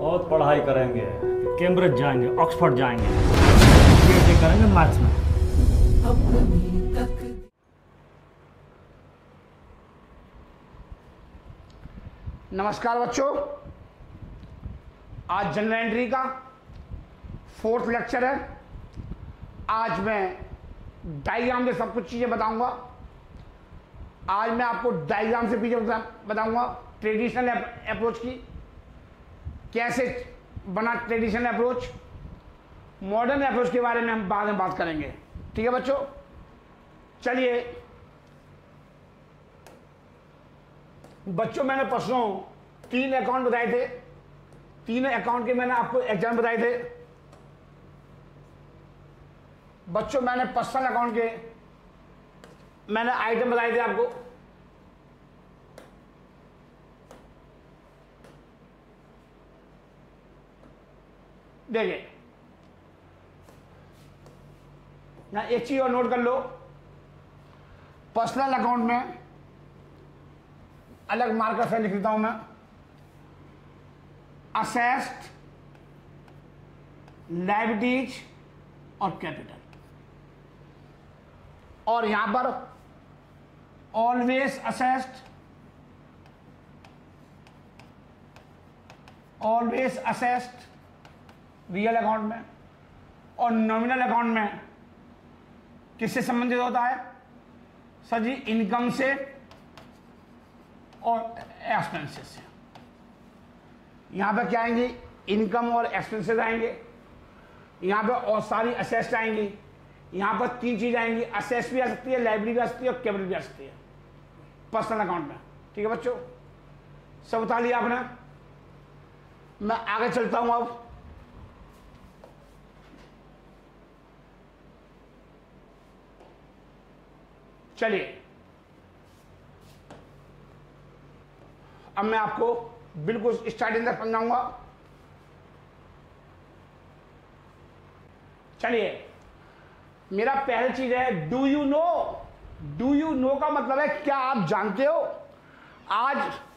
बहुत पढ़ाई करेंगे, कैम्ब्रिज जाएंगे, ऑक्सफोर्ड जाएंगे, पीएचडी करेंगे मैथ्स में। नमस्कार बच्चों, आज जनरल एंट्री का 4th लेक्चर है। आज मैं डायग्राम से सब कुछ चीज़ें बताऊंगा। आज मैं आपको डायग्राम से पीछे बताऊंगा ट्रेडिशनल अप्रोच की, कैसे बना ट्रेडिशनल अप्रोच, मॉडर्न अप्रोच के बारे में हम बाद में बात करेंगे। ठीक है बच्चों, चलिए बच्चों, मैंने परसों 3 अकाउंट बताए थे, 3 अकाउंट के मैंने आपको एग्जाम बताए थे बच्चों। मैंने पर्सनल अकाउंट के मैंने आइटम बताए थे आपको। देखिए ना, एक चीज और नोट कर लो, पर्सनल अकाउंट में अलग मार्कर से लिख देता हूं मैं, असेस्ड, लायबिलिटीज और कैपिटल। और यहां पर always assessed, always assessed real account में, और नॉमिनल अकाउंट में किससे संबंधित होता है सर जी? इनकम से और एक्सपेंसेस से। यहां पे क्या आएंगे? इनकम और एक्सपेंसेस आएंगे। यहां पे और सारी असेस्ट आएंगी। यहां पर 3 चीज आएंगी, असेस्ट भी आ सकती है, लायबिलिटी भी आ सकती है और कैपिटल भी आ सकती है पर्सनल अकाउंट में। ठीक है बच्चों, सब बता लिया आपने। मैं आगे चलता हूं अब। चलिए अब मैं आपको बिल्कुल स्टार्टिंग तक समझाऊंगा। चलिए, मेरा पहली चीज है do you know. Do you know का मतलब है क्या आप जानते हो? आज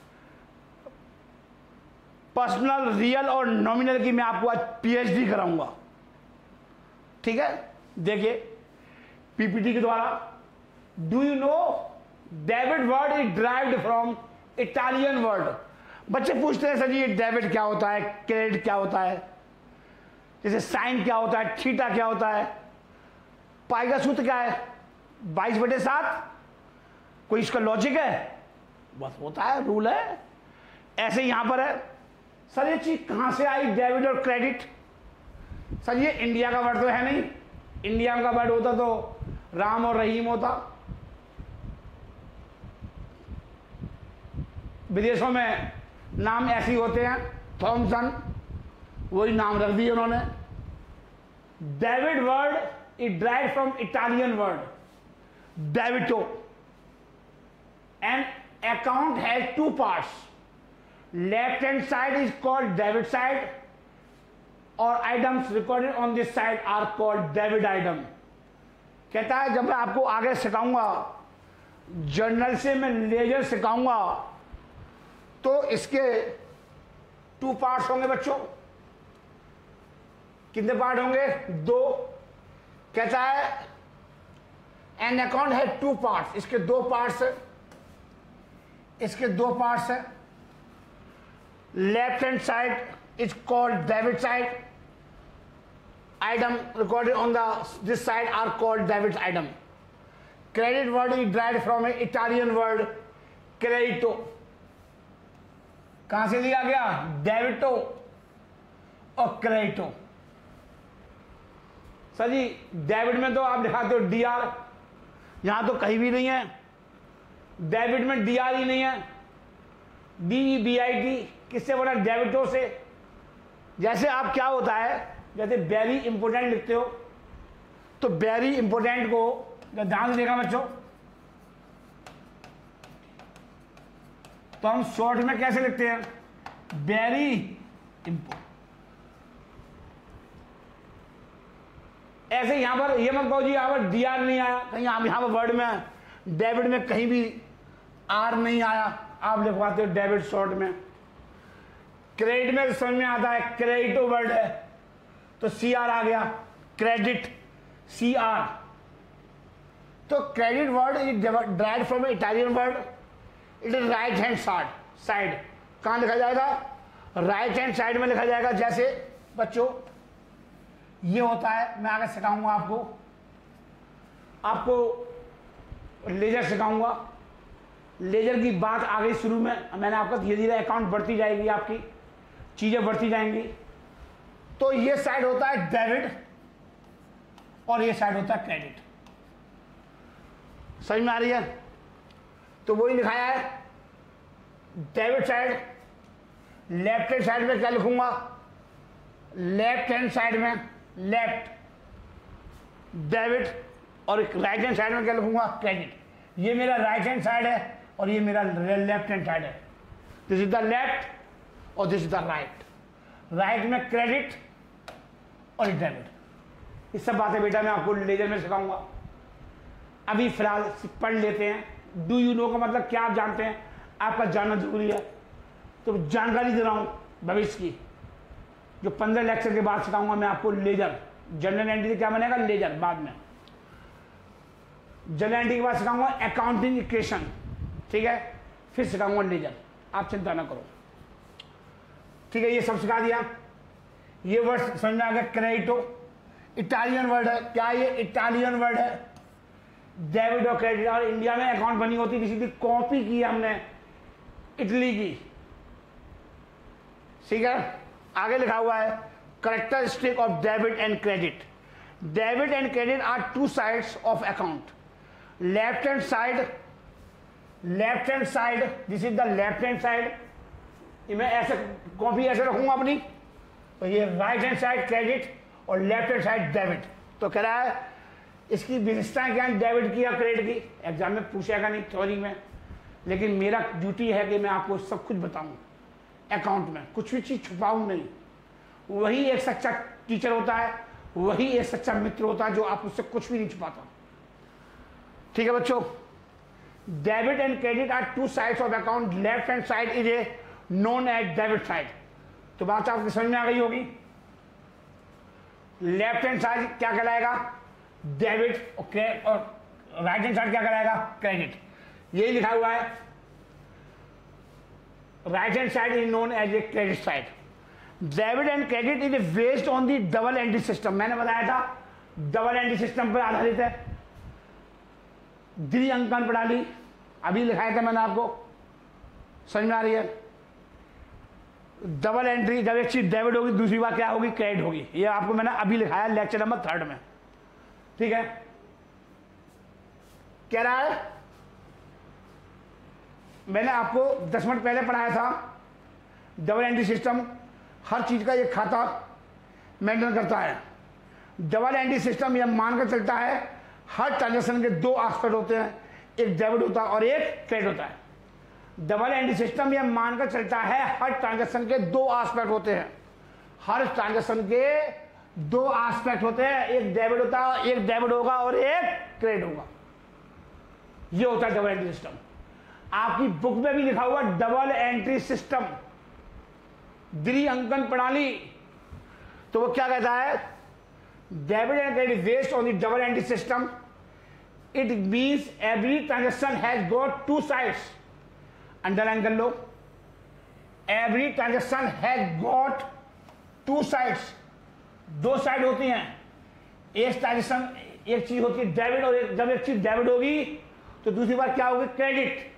पर्सनल, रियल और नॉमिनल की मैं आपको आज पीएचडी कराऊंगा। ठीक है, देखिए पीपीटी के द्वारा। Do you know debit word is derived from Italian word. बच्चे पूछते हैं सर जी ये डेबिट क्या होता है, क्रेडिट क्या होता है, जैसे साइन क्या होता है, थीटा क्या होता है, पाई का सूत्र क्या है, 22/7। कोई इसका लॉजिक है? बस होता है, रूल है। ऐसे यहां पर है सर ये चीज कहां से आई, डेबिट और क्रेडिट? सर ये इंडिया का वर्ड तो है नहीं, इंडिया का वर्ड होता तो राम और रहीम होता। विदेशों में नाम ऐसे ही होते हैं, थॉमसन, वही नाम रख दिए उन्होंने। Debit word is derived from Italian word debito. An account has 2 parts, left hand side is called debit side और items recorded on this side are called debit item. कहता है जब मैं आपको आगे सिखाऊंगा, जर्नल से मैं लेजर सिखाऊंगा, तो इसके 2 पार्ट्स होंगे बच्चों। कितने पार्ट होंगे? 2। कहता है एन अकाउंट है 2 पार्ट्स, इसके 2 पार्ट्स है, इसके 2 पार्ट्स है। Left hand side is called debit side, item recorded on this side are called debit item. Credit word is derived from an Italian word credito. कहां से लिया गया? डेबिटो और क्रेडिटो। सर जी डेबिट में तो आप दिखाते हो डीआर, यहां तो कहीं भी नहीं है। डेबिट में डीआर ही नहीं है, DEBIT किससे बना? डेबिटो से। जैसे आप क्या होता है, जैसे वेरी इंपोर्टेंट लिखते हो तो वेरी इंपोर्टेंट को ध्यान से देखा बच्चों, तो हम शॉर्ट में कैसे लिखते हैं? Very important. ऐसे यहां पर ये मत कहो जी यहां पर डीआर नहीं आया, कहीं यहां पर वर्ड में डेबिट में कहीं भी आर नहीं आया, आप लिखवाते हो डेबिट शॉर्ट में। क्रेडिट में समझ में आता है, क्रेडिट वर्ड है तो सी आर आ गया, क्रेडिट सी आर। तो credit word is drive from Italian word, it is right hand side. कहां लिखा जाएगा? राइट हैंड साइड में लिखा जाएगा। जैसे बच्चों ये होता है, मैं आगे सिखाऊंगा आपको लेजर सिखाऊंगा। लेजर की बात आगे शुरू में मैंने आपका धीरे धीरे अकाउंट बढ़ती जाएगी, आपकी चीजें बढ़ती जाएंगी। तो ये साइड होता है डेबिट और ये साइड होता है क्रेडिट। समझ में आ रही है? तो वही लिखाया है debit side. Left hand side में क्या लिखूंगा? लेफ्ट हैंड साइड में लेफ्ट डेबिट और राइट हैंड साइड में क्या लिखूंगा? क्रेडिट। ये मेरा राइट हैंड साइड है और ये मेरा लेफ्ट हैंड साइड है। दिस इज द लेफ्ट और this is the right. Right में क्रेडिट और डेबिट। ये सब बातें बेटा मैं आपको लेजर में सिखाऊंगा। अभी फिलहाल पढ़ लेते हैं। डू यू नो का मतलब क्या आप जानते हैं? आपका जानना जरूरी है, तो जानकारी दे रहा हूं भविष्य की। जो 15 लेक्चर के बाद सिखाऊंगा मैं आपको लेजर। जनरल एंट्री क्या बनेगा? लेजर। बाद में जनरल एंट्री के बाद सिखाऊंगा अकाउंटिंग इक्वेशन, ठीक है? फिर सिखाऊंगा लेजर। आप चिंता ना करो, ठीक है? ये सब सिखा दिया। ये वर्ड समझ में आ गया। क्रेडिटो इटालियन वर्ड है। क्या ये इटालियन वर्ड है? डेबिट और क्रेडिट। और इंडिया में अकाउंट बनी होती किसी की कॉपी की हमने इटली की, ठीक है? आगे लिखा हुआ है characteristic of debit and credit. Debit and credit are two sides of account. Left hand side this is the left hand side. मैं ऐसे कॉपी ऐसे रखूंगा अपनी, तो ये राइट हैंड साइड क्रेडिट और लेफ्ट हैंड साइड डेबिट। तो कह रहा है इसकी विशेषताएं क्या है डेबिट की या क्रेडिट की? एग्जाम में पूछेगा नहीं, थ्योरी में, लेकिन मेरा ड्यूटी है कि मैं आपको सब कुछ बताऊं। अकाउंट में कुछ भी चीज छुपाऊं नहीं। वही एक सच्चा टीचर होता है, वही एक सच्चा मित्र होता है जो आप उससे कुछ भी नहीं छुपाता, ठीक है बच्चों? Debit and credit are two sides of account. Left hand side is a known as debit side. तो बात आपकी समझ में आ गई होगी। लेफ्ट हैंड साइड क्या कहलाएगा? डेबिट और राइट हैंड साइड क्या कहलाएगा? क्रेडिट। यही लिखा हुआ है। Right hand side is known as a credit side. Debit and credit is based on the double entry system. मैंने बताया था डबल एंट्री सिस्टम पर आधारित है। द्विअंकन प्रणाली अभी लिखाया था मैंने आपको, समझ में आ रही है? डबल एंट्री, जब एक चीज डेबिट होगी दूसरी बार क्या होगी? क्रेडिट होगी। ये आपको मैंने अभी लिखाया लेक्चर नंबर 3 में, ठीक है? कह रहा है मैंने आपको 10 मिनट पहले पढ़ाया था डबल एंट्री सिस्टम। हर चीज का एक खाता मेंटेन करता है। डबल एंट्री सिस्टम यह मानकर चलता है हर ट्रांजेक्शन के 2 एस्पेक्ट होते हैं, एक डेबिट होता है और एक क्रेडिट होता है। डबल एंट्री सिस्टम यह मानकर चलता है हर ट्रांजेक्शन के 2 एस्पेक्ट होते हैं। हर ट्रांजेक्शन के 2 एस्पेक्ट होते हैं, एक डेबिट होता है, एक डेबिट होगा और एक क्रेडिट होगा। यह होता है डबल एंट्री सिस्टम। आपकी बुक में भी लिखा हुआ डबल एंट्री सिस्टम, द्विअंकन प्रणाली। तो वो क्या कहता है? Debit and credit based on the double entry system. It means every transaction has got 2 sides. Underline कर लो, every transaction has got 2 sides. 2 side होती हैं। एक ट्रांजेक्शन, एक चीज होती है डेबिट, और जब एक चीज डेबिट होगी तो दूसरी बार क्या होगी? क्रेडिट।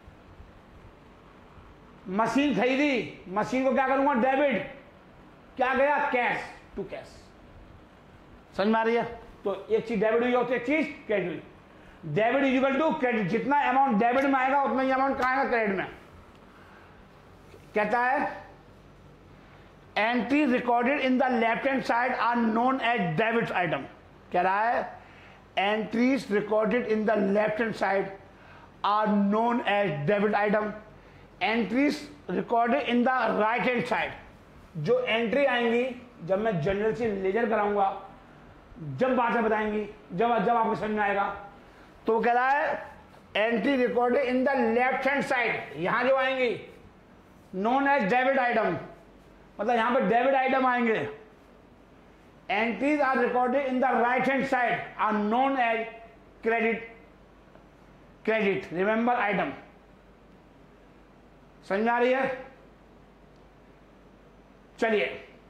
मशीन खरीदी, मशीन को क्या करूंगा? डेबिट। क्या गया? Cash to cash. समझ में आ रही है? तो एक चीज डेबिट हुई और एक चीज क्रेडिट हुई। Debit is equal to credit. जितना अमाउंट डेबिट में आएगा उतना ही अमाउंट कहां आएगा? क्रेडिट में। कहता है entry recorded in the left hand side are known as debit item. कह रहा है entries recorded in the left hand side are known as debit item. Entries recorded in the right hand side, जो entry आएंगी जब मैं general से laser कराऊंगा, जब बातें बताएंगी, जब आपको समझ में आएगा, तो कह रहा है entry recorded in the left hand side, यहां जो आएंगी नोन एज डेबिट आइटम। मतलब यहां पे डेबिट आइटम आएंगे। Entries are recorded in the right hand side are known as credit remember item. समझ आ रही है? चलिए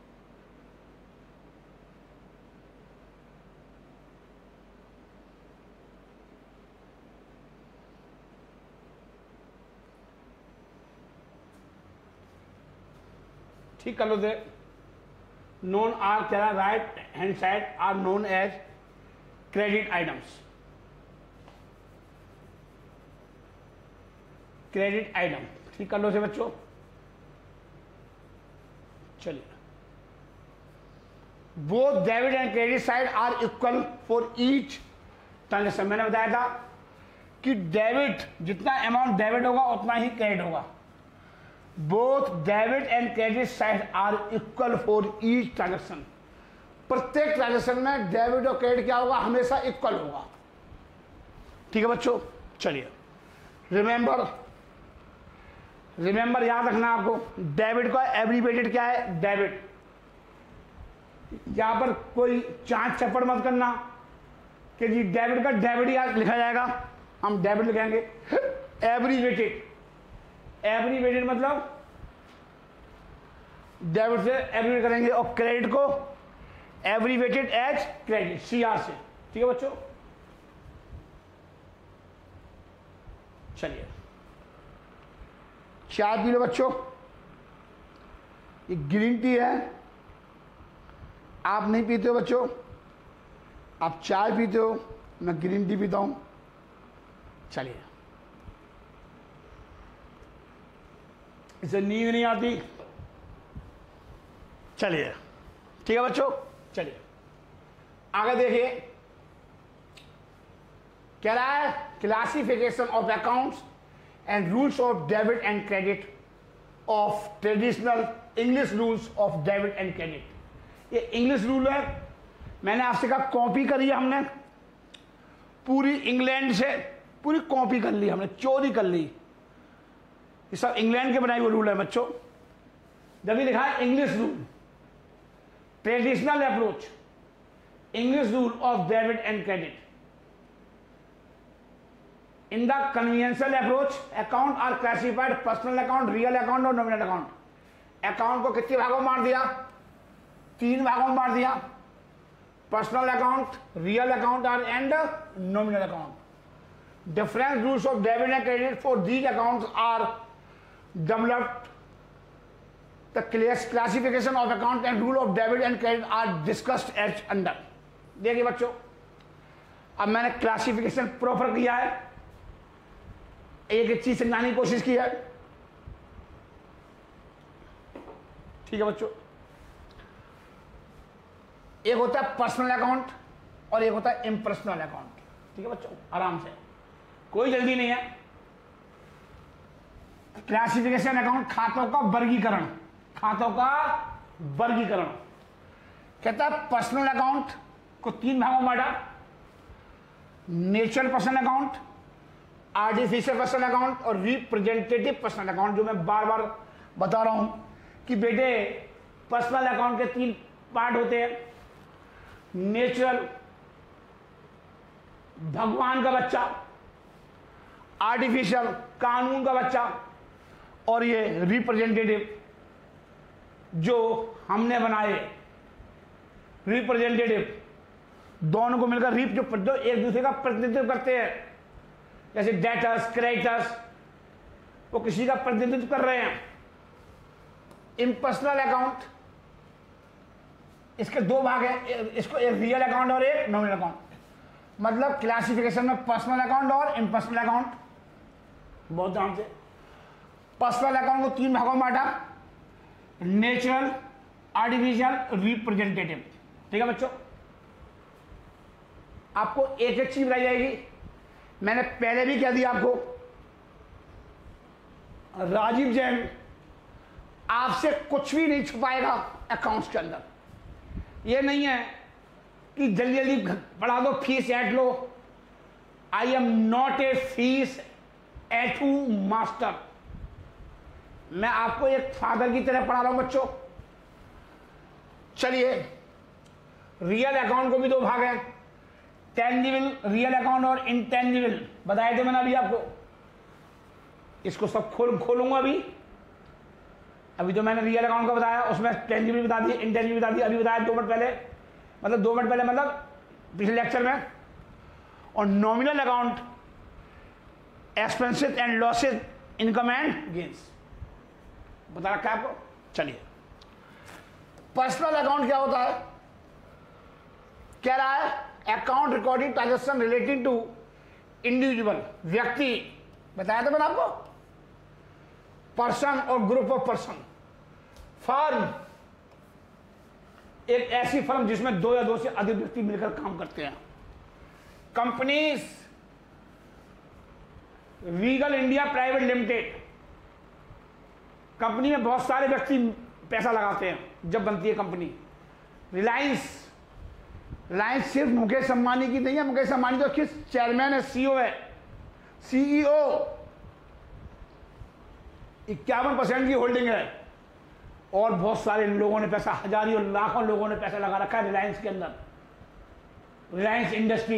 ठीक कर लो दे। नोन आर क्या right hand side are known as credit items. Credit item ठीक कर लो से बच्चों। चलिए both debit and credit side are equal for each transaction. मैंने बताया था कि डेबिट जितना अमाउंट डेबिट होगा उतना ही क्रेडिट होगा। Both debit and credit side are equal for each transaction. प्रत्येक ट्रांजेक्शन में डेबिट और क्रेडिट क्या होगा? हमेशा इक्वल होगा। ठीक है बच्चों। चलिए रिमेंबर याद रखना आपको, डेबिट का एब्रीवेटेड क्या है? डेबिट। यहां पर कोई चांच चप्पड़ मत करना कि जी डेबिट का डेबिट याद लिखा जाएगा, हम डेबिट लिखेंगे। एब्रीवेटेड मतलब डेबिट से एब्रीवेट करेंगे और क्रेडिट को एब्रीवेटेड एज क्रेडिट, CR से। ठीक है बच्चों। चलिए चाय पी लो बच्चों। ये ग्रीन टी है, आप नहीं पीते हो बच्चों, आप चाय पीते हो, मैं ग्रीन टी पीता हूं। चलिए इसे नींद नहीं आती। चलिए ठीक है बच्चों। चलिए आगे देखिए क्या रहा है? Classification of accounts and rules of debit and credit of traditional English rules of debit and credit. ये इंग्लिश रूल है, मैंने आपसे कहा कॉपी करी है हमने पूरी, इंग्लैंड से पूरी कॉपी कर ली हमने, चोरी कर ली। ये सब इंग्लैंड के बनाए हुए रूल है बच्चों। जब भी लिखा है English rule, traditional approach, English rule of debit and credit. In the conventional approach account are classified personal account, real account और नॉमिनल अकाउंट। अकाउंट को कितने भागों में बांट दिया? 3 भागों में बांट दिया। Personal account, real account and nominal account. Different rules of debit and credit for these accounts are developed. The classification of account and rule of debit and credit are discussed as under। देखिए बच्चों, अब मैंने classification proper किया है, एक चीज समझाने की कोशिश की है। ठीक है बच्चों। एक होता है पर्सनल अकाउंट और एक होता है इम्पर्सनल अकाउंट। ठीक है बच्चों, आराम से, कोई जल्दी नहीं है। क्लासिफिकेशन अकाउंट खातों का वर्गीकरण, खातों का वर्गीकरण कहता है पर्सनल अकाउंट को 3 भागों में बांटा। Natural personal account, artificial personal account और रिप्रेजेंटेटिव पर्सनल अकाउंट। जो मैं बार बार बता रहा हूं कि बेटे पर्सनल अकाउंट के 3 पार्ट होते हैं। नेचुरल भगवान का बच्चा, आर्टिफिशियल कानून का बच्चा, और ये रिप्रेजेंटेटिव जो हमने बनाए। रिप्रेजेंटेटिव दोनों को मिलकर जो एक दूसरे का प्रतिनिधित्व करते हैं, जैसे डेटर्स, क्रेडिटर्स, वो किसी का प्रतिनिधित्व कर रहे हैं। इम्पर्सनल अकाउंट, इसके 2 भाग हैं, इसको एक रियल अकाउंट और एक नॉमिनल अकाउंट। मतलब क्लासिफिकेशन में पर्सनल अकाउंट और इम्पर्सनल अकाउंट, बहुत ध्यान से। पर्सनल अकाउंट को 3 भागों में बांटा, नेचुरल, आर्टिफिशियल, रिप्रेजेंटेटिव। ठीक है बच्चों। आपको एक एक चीज बताई जाएगी, मैंने पहले भी कह दिया आपको। राजीव जैन आपसे कुछ भी नहीं छुपाएगा अकाउंट्स के अंदर। ये नहीं है कि जल्दी जल्दी पढ़ा दो, फीस ऐड लो। I am not a fees एटू मास्टर। मैं आपको एक फादर की तरह पढ़ा रहा हूं बच्चों। चलिए, रियल अकाउंट को भी दो भाग है, टेंजिबल रियल अकाउंट और इनटेंजिबल, बताए थे मैंने अभी आपको। इसको सब खोलूंगा अभी तो मैंने रियल अकाउंट का बताया, उसमें टेंजिबल बता दी, इनटेंजिबल बता दी, अभी बताया 2 मिनट पहले, मतलब 2 मिनट पहले, मतलब पिछले लेक्चर में। और nominal account expenses and losses, income and gains, बता रखा है आपको। चलिए, पर्सनल अकाउंट क्या होता है? कह रहा है account recording transaction relating to individual, व्यक्ति, बताया था मैंने आपको, पर्सन और ग्रुप ऑफ पर्सन। फर्म, एक ऐसी फर्म जिसमें 2 या 2 से अधिक व्यक्ति मिलकर काम करते हैं। Companies, Regal India private limited, company में बहुत सारे व्यक्ति पैसा लगाते हैं जब बनती है कंपनी। रिलायंस सिर्फ मुकेश अंबानी की नहीं है, मुकेश अंबानी तो किस चेयरमैन है, सीईओ है, सीईओ 51% की होल्डिंग है, और बहुत सारे लोगों ने पैसा, हजारों लाखों लोगों ने पैसा लगा रखा है रिलायंस के अंदर। Reliance industry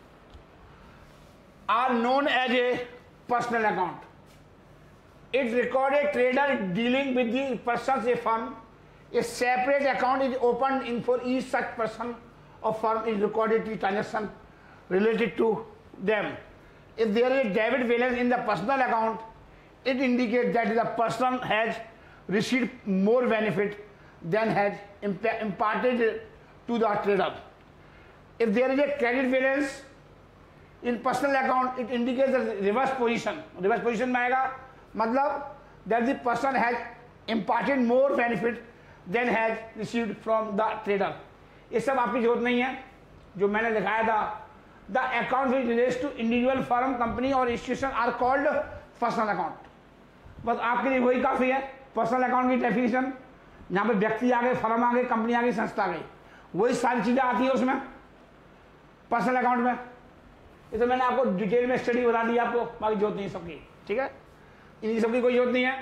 are known as a personal account. It recorded trader dealing with the persons a firm. A separate account is opened in for each such person or firm is recorded the transaction related to them. If there is a debit balance in the personal account, it indicates that the person has received more benefit than has imparted to the trader. If there is a credit balance in personal account, it indicates the reverse position. Reverse position में आएगा मतलब that the person has imparted more benefit than has received from the trader. ये सब आपकी जरूरत नहीं है, जो मैंने दिखाया था। The account which relates to individual firm, company और institution are called personal account. बस आपके लिए वही काफ़ी है, पर्सनल अकाउंट की डेफिनेशन। यहाँ पे व्यक्ति आ गए, फर्म आ गई, कंपनी आ गई, संस्था आ गई, वही सारी चीज़ें आती है उसमें पर्सनल अकाउंट में। ये तो मैंने आपको डिटेल में स्टडी बता दी आपको, बाकी जरूरत नहीं सबकी, ठीक है, इन सबकी कोई जरूरत नहीं है।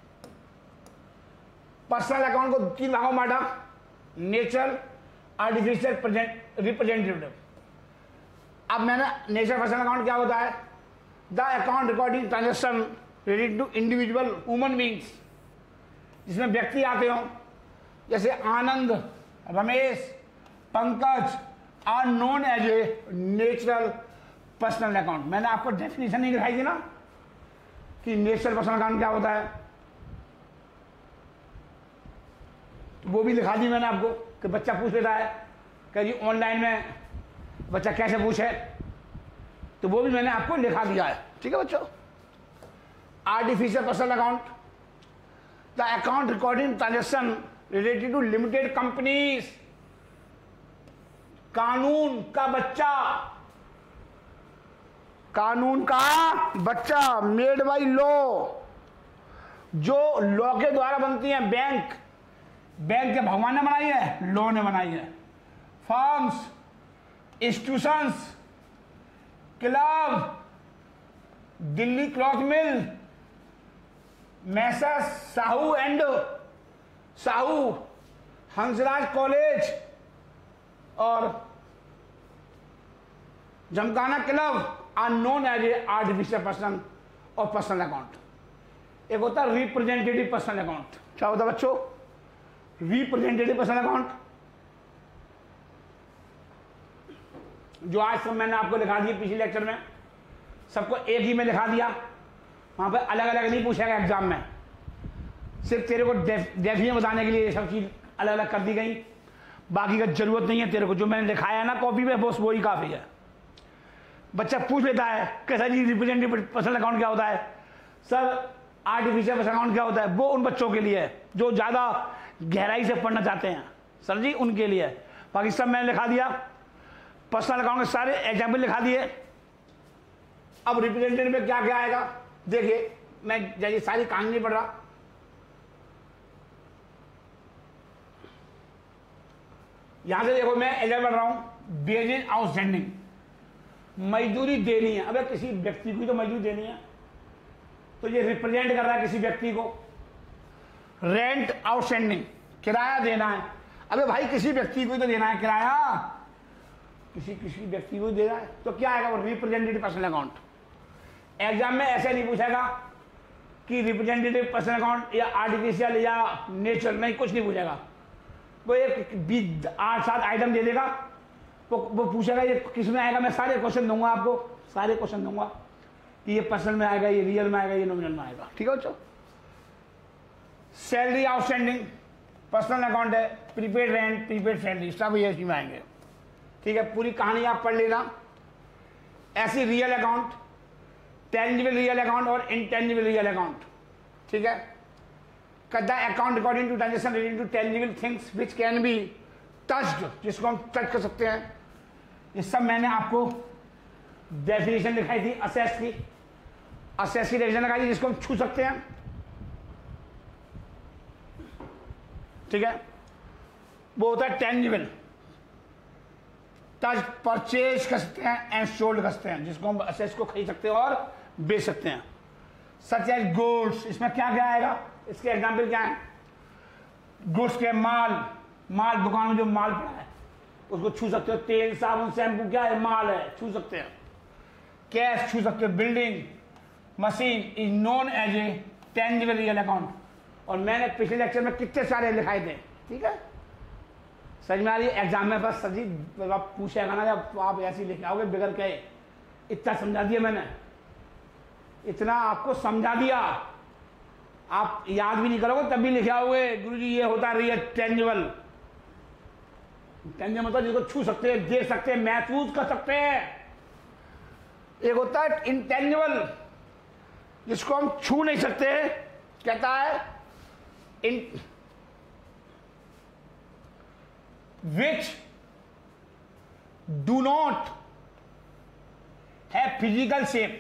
पर्सनल अकाउंट को 3 भागों में बांटा, नेचुरल, आर्टिफिशियल, रिप्रेजेंटेटिव। अब मैंने नेचुरल पर्सनल अकाउंट क्या होता है? The account recording transaction related to individual human beings, जिसमें व्यक्ति आते हो, जैसे Anand, Ramesh, Pankaj, are known as a natural personal account. मैंने आपको डेफिनेशन नहीं दिखाई थी ना कि नेचुरल पर्सनल अकाउंट क्या होता है, वो भी दिखा दी मैंने आपको कि बच्चा पूछ लेता है कि जी ऑनलाइन में बच्चा कैसे पूछे, तो वो भी मैंने आपको लिखा दिया है, ठीक है बच्चों। Artificial personal account, the account recording transaction related to limited companies, कानून का बच्चा, कानून का बच्चा, मेड बाई लॉ, जो लॉ के द्वारा बनती है। बैंक के भगवान ने बनाई है, लॉ ने बनाई है। Firms, institutions, club, Delhi cloth mill, messrs Sahu and Sahu, Hansraj college और Gymkhana club are known as a artificial person और पर्सनल अकाउंट। एक होता है रिप्रेजेंटेटिव पर्सनल अकाउंट। क्या होता है बच्चों? रिप्रेजेंटेटिव पर्सनल अकाउंट, जो आज सब मैंने आपको लिखा दिया पिछले लेक्चर में, सबको एक ही में लिखा दिया, वहां पे अलग अलग नहीं पूछेगा एग्जाम में, सिर्फ तेरे को डेफिनेशन बताने के लिए ये सब चीज अलग अलग कर दी गई, बाकी का जरूरत नहीं है तेरे को। जो मैंने लिखाया है ना कॉपी पे, बस वही काफी है। बच्चा पूछ लेता है कैसा जी रिप्रेजेंटेटिव पर्सनल अकाउंट क्या होता है, सर आर्टिफिशियल पर्सनल अकाउंट क्या होता है, वो उन बच्चों के लिए है जो ज़्यादा गहराई से पढ़ना चाहते हैं, सर जी उनके लिए। बाकी सब मैंने लिखा दिया, पर्सनल अकाउंट के सारे एग्जाम्पल लिखा दिए। अब रिप्रेजेंटेटिव में क्या क्या आएगा देखिए, मैं जैसे सारी कहानी नहीं पढ़ रहा, यहां से देखो मैं एग्जाम्पल पढ़ रहा हूं, वेजेज आउटस्टैंडिंग, मजदूरी देनी है। अबे किसी व्यक्ति को तो मजदूरी देनी है, तो ये रिप्रेजेंट कर रहा है किसी व्यक्ति को। रेंट आउटस्टैंडिंग, किराया देना है। अबे भाई किसी व्यक्ति को तो देना है किराया, किसी व्यक्ति को देना है, तो क्या आएगा वो रिप्रेजेंटेटिव पर्सनल अकाउंट। एग्जाम में ऐसे नहीं पूछेगा कि रिप्रेजेंटेटिव पर्सनल अकाउंट या आर्टिफिशियल या नेचुरल, नहीं, कुछ नहीं पूछेगा। वो एक 8-7 आइटम दे देगा, वो पूछेगा ये किस में आएगा। मैं सारे क्वेश्चन दूंगा आपको, सारे क्वेश्चन दूंगा कि ये पर्सनल में आएगा, ये रियल में आएगा, ये नॉमिनल में आएगा। ठीक है बच्चों। सैलरी आउटस्टैंडिंग पर्सनल अकाउंट है, प्रीपेड रेंट, प्रीपेड सैलरी, सब ये इसमें आएंगे। ठीक है, पूरी कहानी आप पढ़ लेना। ऐसी real account, tangible real account और इनटेंजिबल रियल अकाउंट। ठीक है, the account according to transaction relating to tangible things which can be touched, जिसको हम टच कर सकते हैं। ये सब मैंने आपको डेफिनेशन दिखाई थी असेस की, असेस की डेफिनेशन दिखाई थी जिसको हम छू सकते हैं। ठीक है, वो होता है टेंजिबल, टच, परचेज कर सकते हैं एंड सोल्ड कर सकते हैं, जिसको हम असेस को खरीद सकते हैं और बेच सकते हैं। सच एज गुड्स, इसमें क्या क्या आएगा, इसके एग्जाम्पल क्या है। गुड्स के माल दुकान में जो माल पड़ा है उसको छू सकते हो। तेल, साबुन, शैम्पू क्या है, माल है, छू सकते हैं। कैश छू सकते हो। Building, machine is known as a tangible real account. और मैंने पिछले लेक्चर में कितने सारे लिखाए थे। ठीक है, समझ में आ रही है। एग्जाम में बस सर जी आप पूछेगा ना, जब आप ऐसे लिखे आओगे बगैर कहे, इतना समझा दिया मैंने, इतना आपको समझा दिया, आप याद भी नहीं करोगे तब भी लिखे आओगे गुरुजी ये होता है रियल टेंजिबल। टेंजिबल मतलब जिसको छू सकते हैं, देख सकते हैं, महसूस कर सकते हैं। एक होता है इंटेंजिबल, जिसको हम छू नहीं सकते, कहता है इन विच डू नॉट है फिजिकल शेप।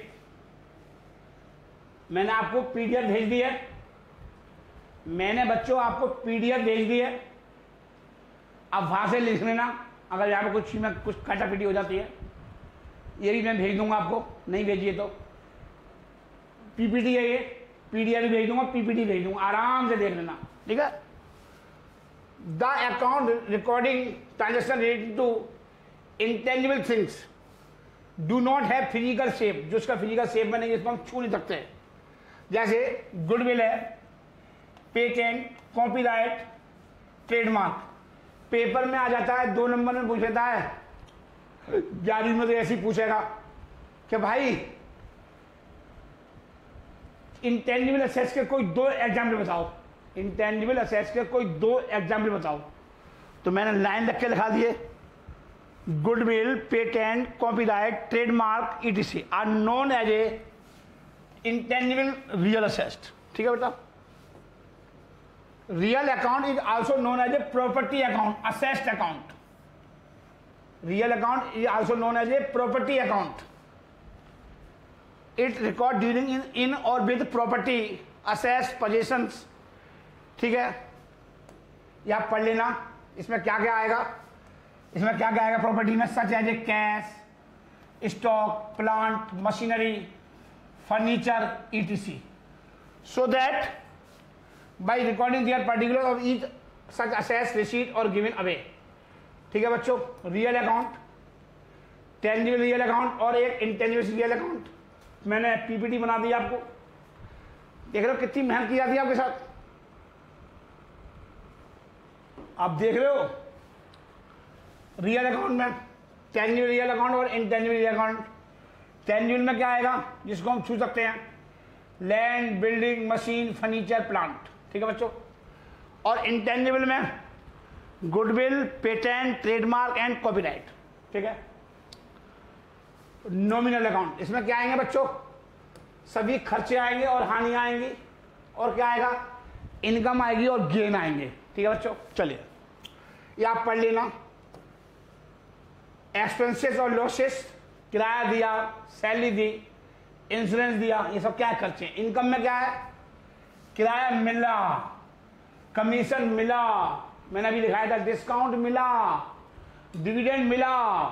मैंने आपको पीडीएफ भेज दी है, मैंने बच्चों आपको पीडीएफ भेज दी है। अब वहां से लिख लेना, अगर यहाँ पे कुछ काटापीटी हो जाती है, ये भी मैं भेज दूंगा आपको, नहीं भेजिए तो। पीपीटी है ये, पीडीएफ भी भेज दूंगा, पीपीटी भेज दूंगा, आराम से देख लेना। ठीक है। The account recording transaction related to intangible things do not have physical shape, जो उसका फिजिकल शेप में नहीं, जिसको हम छू नहीं सकते। जैसे गुडविल है, पेटेंट, कॉपीराइट, ट्रेडमार्क। पेपर में आ जाता है, 2 नंबर में पूछ लेता है, 11वीं में तो ऐसे ही पूछेगा कि भाई इंटेंजिबल असेट्स के कोई 2 एग्जाम्पल बताओ, इंटेंजिबल असेट्स के कोई 2 एग्जाम्पल बताओ। तो मैंने लाइन रख के लिखा दिए, goodwill, patent, copyright, trademark ETC are known as a intangible real assets. ठीक है बेटा। Real account is also known as a property account, assessed account. Real account is also known as a property account. It record during in और with property, assess, possessions. ठीक है, ये आप पढ़ लेना। इसमें क्या क्या आएगा, इसमें क्या क्या आएगा प्रॉपर्टी में, such as a cash, stock, plant, machinery, furniture, ETC. So that by recording their particular of each such असेस, रिसीट और गिवन अवे। ठीक है बच्चों, real account, tangible real account और एक इंटेंजिबल रियल अकाउंट। मैंने पीपीटी बना दी आपको, देख रहे हो कितनी मेहनत की जाती है आपके साथ, आप देख रहे हो। रियल अकाउंट में टेंजिबल रियल अकाउंट और इंटेंजिबल रियल अकाउंट। टेंजिबल में क्या आएगा, जिसको हम छू सकते हैं, land, building, machine, furniture, plant. ठीक है बच्चों। और इंटेंजिबल में goodwill, patent, trademark and copyright. ठीक है। नॉमिनल अकाउंट, इसमें क्या आएंगे बच्चों, सभी खर्चे आएंगे और हानि आएंगी, और क्या आएगा, इनकम आएगी और गेन आएंगे। ठीक है बच्चों। चलिए ये आप पढ़ लेना। एक्सपेंसेस और लॉसेस, किराया दिया, सैलरी दी, इंश्योरेंस दिया, ये सब क्या है, खर्चे। इनकम में क्या है, किराया मिला, कमीशन मिला, मैंने अभी लिखाया था, डिस्काउंट मिला, डिविडेंड मिला,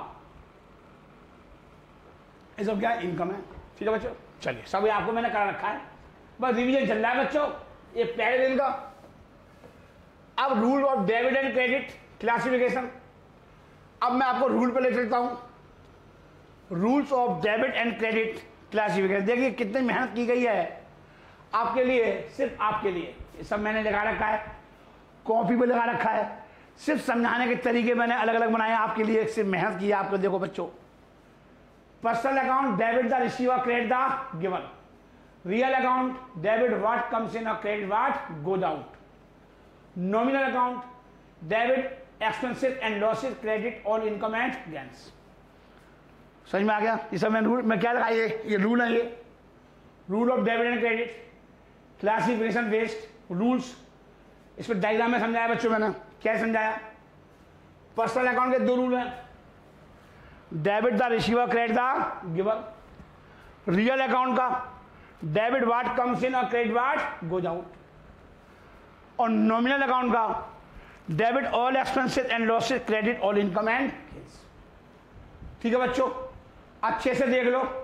ये सब क्या है, इनकम है। ठीक है बच्चों। चलिए सब ये आपको मैंने करा रखा है, बस रिवीजन चल रहा है बच्चों, ये पहले दिन का। अब rule of debit and credit classification. अब मैं आपको रूल पे ले चलता हूं, rules of debit and credit classification. देखिए कितनी मेहनत की गई है आपके लिए, सिर्फ आपके लिए। ये सब मैंने लगा रखा है, कॉपी पे लगा रखा है, सिर्फ समझाने के तरीके मैंने अलग अलग बनाए आपके लिए, सिर्फ मेहनत की है आपको। देखो बच्चों, personal account debit the receiver, credit the given. Real account debit what comes in और credit what goes out. Nominal account debit expenses and losses, credit on income and gains. समझ में आ गया? ये सब मैंने रूल में क्या लगाई है, ये रूल है, ये rule of debit and credit, classification based rules. इस पर डायग्राम में समझाया बच्चों, मैंने क्या समझाया। पर्सनल अकाउंट के दो रूल हैं, debit the receiver, credit the giver. Real account का डेबिट व्हाट कम्स इन और क्रेडिट व्हाट गोज आउट। और नॉमिनल अकाउंट का debit all expenses and losses, credit all income and gains. ठीक है बच्चों, अच्छे से देख लो,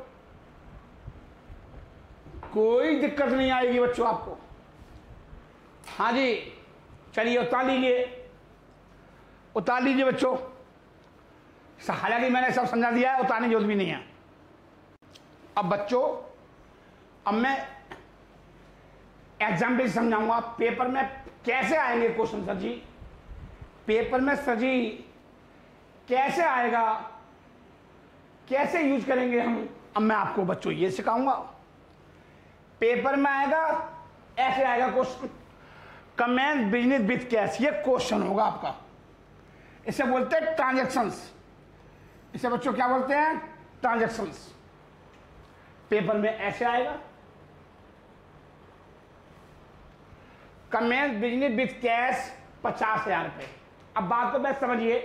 कोई दिक्कत नहीं आएगी बच्चों आपको। हाँ जी, चलिए उतार लीजिए, उतार लीजिए बच्चों। हालांकि मैंने सब समझा दिया है, उतारने की जरूरत भी नहीं है। अब बच्चों, अब मैं एग्जाम्पल समझाऊंगा पेपर में कैसे आएंगे क्वेश्चन। सर जी पेपर में सर जी कैसे आएगा, कैसे यूज करेंगे हम, अब मैं आपको बच्चों ये सिखाऊंगा। पेपर में आएगा, ऐसे आएगा question, commences business with cash, ये क्वेश्चन होगा आपका। इसे बोलते हैं ट्रांजैक्शंस। इसे बच्चों क्या बोलते हैं, ट्रांजैक्शंस। पेपर में ऐसे आएगा, कमेंस बिजनेस विथ कैश 50,000 रुपए। अब बात को बस समझिए,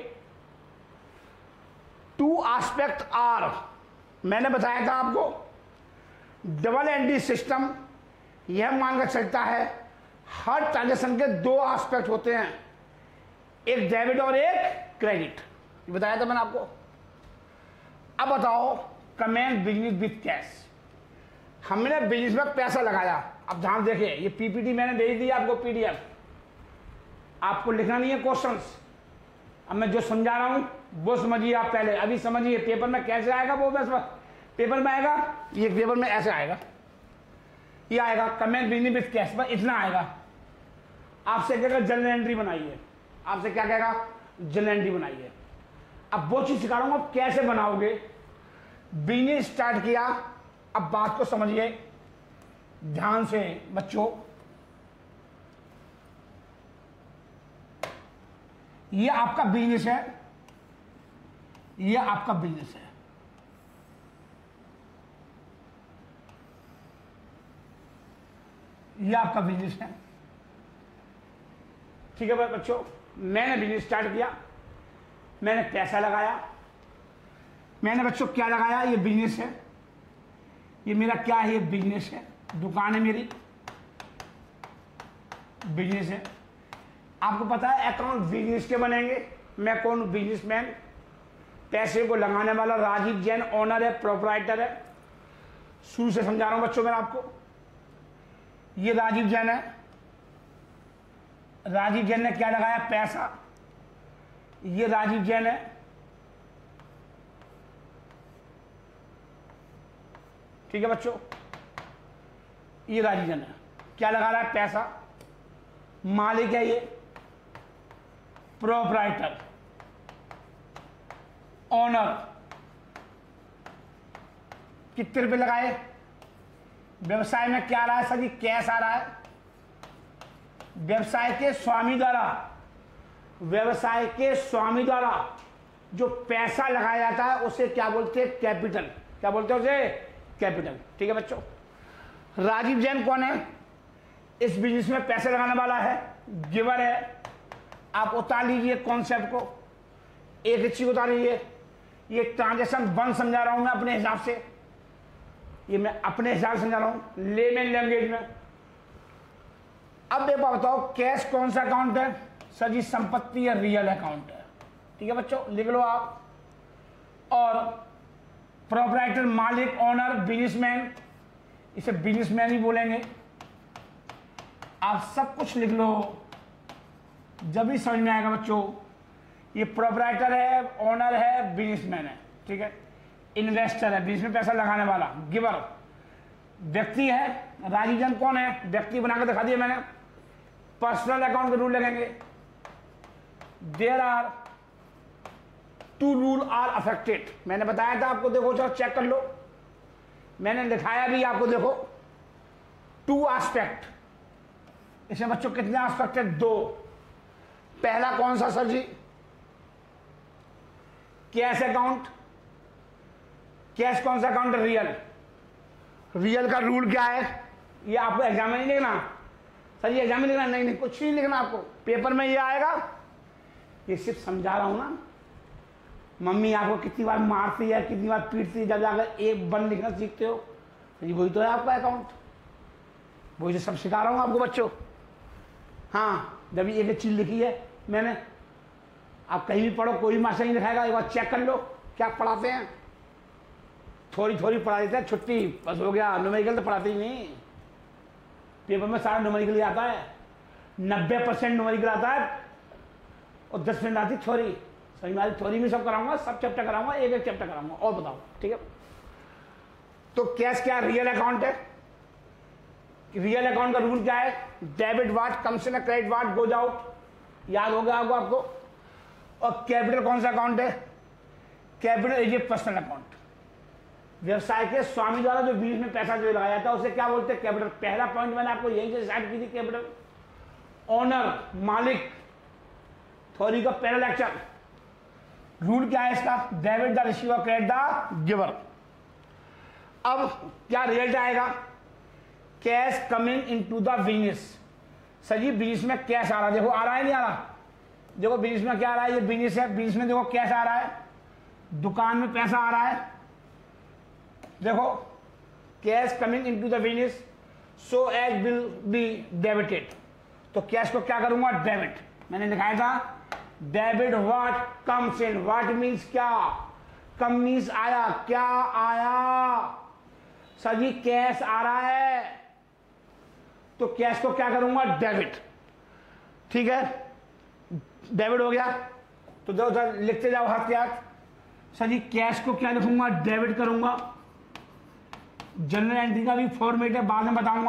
टू एस्पेक्ट आर, मैंने बताया था आपको डबल एंट्री सिस्टम यह मानकर चलता है हर ट्रांजेक्शन के दो एस्पेक्ट होते हैं, एक डेबिट और एक क्रेडिट। ये बताया था मैंने आपको। अब बताओ, कमेंस बिजनेस विथ कैश, हमने बिजनेस में पैसा लगाया। अब ध्यान देखिए, ये पीपीटी मैंने भेज दी आपको, पीडीएफ, आपको लिखना नहीं है क्वेश्चंस। अब मैं जो समझा रहा हूं वो समझिए आप पहले, अभी समझिए पेपर में कैसे आएगा वो। बस पेपर में आएगा, ये पेपर में ऐसे आएगा, ये आएगा कमेंस बिजनेस विथ कैश, बस इतना आएगा। आपसे कहेगा जर्नल एंट्री बनाइए, आपसे क्या कहेगा, जर्नल एंट्री बनाइए। अब वो चीज सिखा रहा हूं कैसे बनाओगे। बिजनेस स्टार्ट किया, अब बात को समझिए ध्यान से बच्चों। ये आपका बिजनेस है, ये आपका बिजनेस है। ये आपका बिजनेस है, ठीक है बच्चों। मैंने बिजनेस स्टार्ट किया, मैंने पैसा लगाया, मैंने बच्चों क्या लगाया, ये बिजनेस है, ये मेरा क्या है, ये बिजनेस है, दुकान है मेरी, बिजनेस है। आपको पता है अकाउंट बिजनेस के बनेंगे। मैं कौन, बिजनेसमैन, पैसे को लगाने वाला राजीव जैन ओनर है, प्रोपराइटर है। शुरू से समझा रहा हूं बच्चों मैं आपको। ये राजीव जैन है, राजीव जैन ने क्या लगाया, पैसा। ये राजीव जैन है, ठीक है बच्चों, ये राजीव जैन है, क्या लगा रहा है, पैसा। मालिक है ये, प्रोपराइटर, ओनर। कितने रुपए लगाए, व्यवसाय में क्या आ रहा है सर जी, कैश आ रहा है। व्यवसाय के स्वामी द्वारा, व्यवसाय के स्वामी द्वारा जो पैसा लगाया जाता है उसे क्या बोलते हैं, कैपिटल। क्या बोलते हैं उसे, कैपिटल। ठीक है बच्चों, राजीव जैन कौन है, इस बिजनेस में पैसे लगाने वाला है, गिवर है। आप उतार लीजिए कॉन्सेप्ट को, एक चीज उतार लीजिए। ये ट्रांजेक्शन वन समझा रहा हूं मैं अपने हिसाब से, ये मैं अपने हिसाब से समझा रहा हूं लेमन लैंग्वेज में। अब एक बात बताओ, कैश कौन सा अकाउंट है सर जी, संपत्ति या रियल अकाउंट है। ठीक है बच्चों, लिख लो आप। और प्रोपराइटर, मालिक, ओनर, बिजनेसमैन, इसे बिजनेसमैन ही बोलेंगे। आप सब कुछ लिख लो, जब भी समझ में आएगा बच्चों। ये प्रोपराइटर है, ओनर है, बिजनेसमैन है, ठीक है। इन्वेस्टर है, बिजनेस में पैसा लगाने वाला। गिवर व्यक्ति है। राजीव जैन कौन है? व्यक्ति बना के दिखा दिया मैंने। पर्सनल अकाउंट के रूल लगेंगे। There are two rule are affected. मैंने बताया था आपको, देखो चलो चेक कर लो, मैंने दिखाया भी आपको, देखो टू एस्पेक्ट। इसमें बच्चों कितने एस्पेक्ट है? 2। पहला कौन सा सर जी? Cash account. कैश कौन सा अकाउंट है? रियल। रियल का रूल क्या है? ये आपको एग्जाम में नहीं लिखना सर जी, एग्जाम में लिखना नहीं, कुछ नहीं लिखना आपको, पेपर में ये आएगा। ये सिर्फ समझा रहा हूं ना। मम्मी आपको कितनी बार मारती है, कितनी बार पीटती है, जब जाकर एक बन लिखना सीखते हो तो ये वही तो है आपका अकाउंट, वही तो सब सिखा रहा हूं आपको बच्चों। हाँ, जब ये एक चीज लिखी है मैंने, आप कहीं भी पढ़ो, कोई मास्टर नहीं दिखाएगा, एक बार चेक कर लो क्या पढ़ाते हैं। थोड़ी थोड़ी पढ़ा देते हैं, छुट्टी बस हो गया। न्यूमेरिकल तो पढ़ाते ही नहीं, पेपर में सारा न्यूमेरिकल आता है, 90% न्यूमेरिकल आता है और 10% आती थ्योरी। सही वाली थ्योरी में सब कराऊंगा, सब चैप्टर कराऊंगा, एक एक चैप्टर कराऊंगा। और बताओ, ठीक है। तो कैश क्या? रियल अकाउंट है। रियल अकाउंट का रूल क्या है? Debit what comes in, credit what goes out. याद होगा आपको। और कैपिटल कौन सा अकाउंट है? Capital is a personal account. व्यवसाय के स्वामी द्वारा जो बीच में पैसा जो लगाया जाता है उसे क्या बोलते हैं? कैपिटल। पहला पॉइंट मैंने आपको यहीं से डिसाइड की थी, कैपिटल। ओनर, मालिक, थ्योरी का पहला लेक्चर। रूल क्या है इसका? Debit the receiver, credit the giver. अब क्या रिजल्ट आएगा? Cash coming into the business. Sir ji business में कैश आ रहा है, देखो आ रहा है नहीं आ रहा? देखो बिजनेस में क्या आ रहा है, ये बिजनेस है, बिजनेस में देखो कैश आ रहा है, दुकान में पैसा आ रहा है। देखो cash coming into the business so as will be debited. तो कैश को क्या करूंगा? डेबिट। मैंने लिखाया था debit what comes in. What means क्या? कम मीन्स आया, क्या आया? सर जी कैश आ रहा है, तो कैश को क्या करूंगा? डेबिट। ठीक है, डेबिट हो गया। तो दो लिखते जाओ हाथ के हाथ। सर जी कैश को क्या लिखूंगा? डेबिट करूंगा। जनरल एंट्री का भी फॉर्मेट है, बाद में बताऊंगा,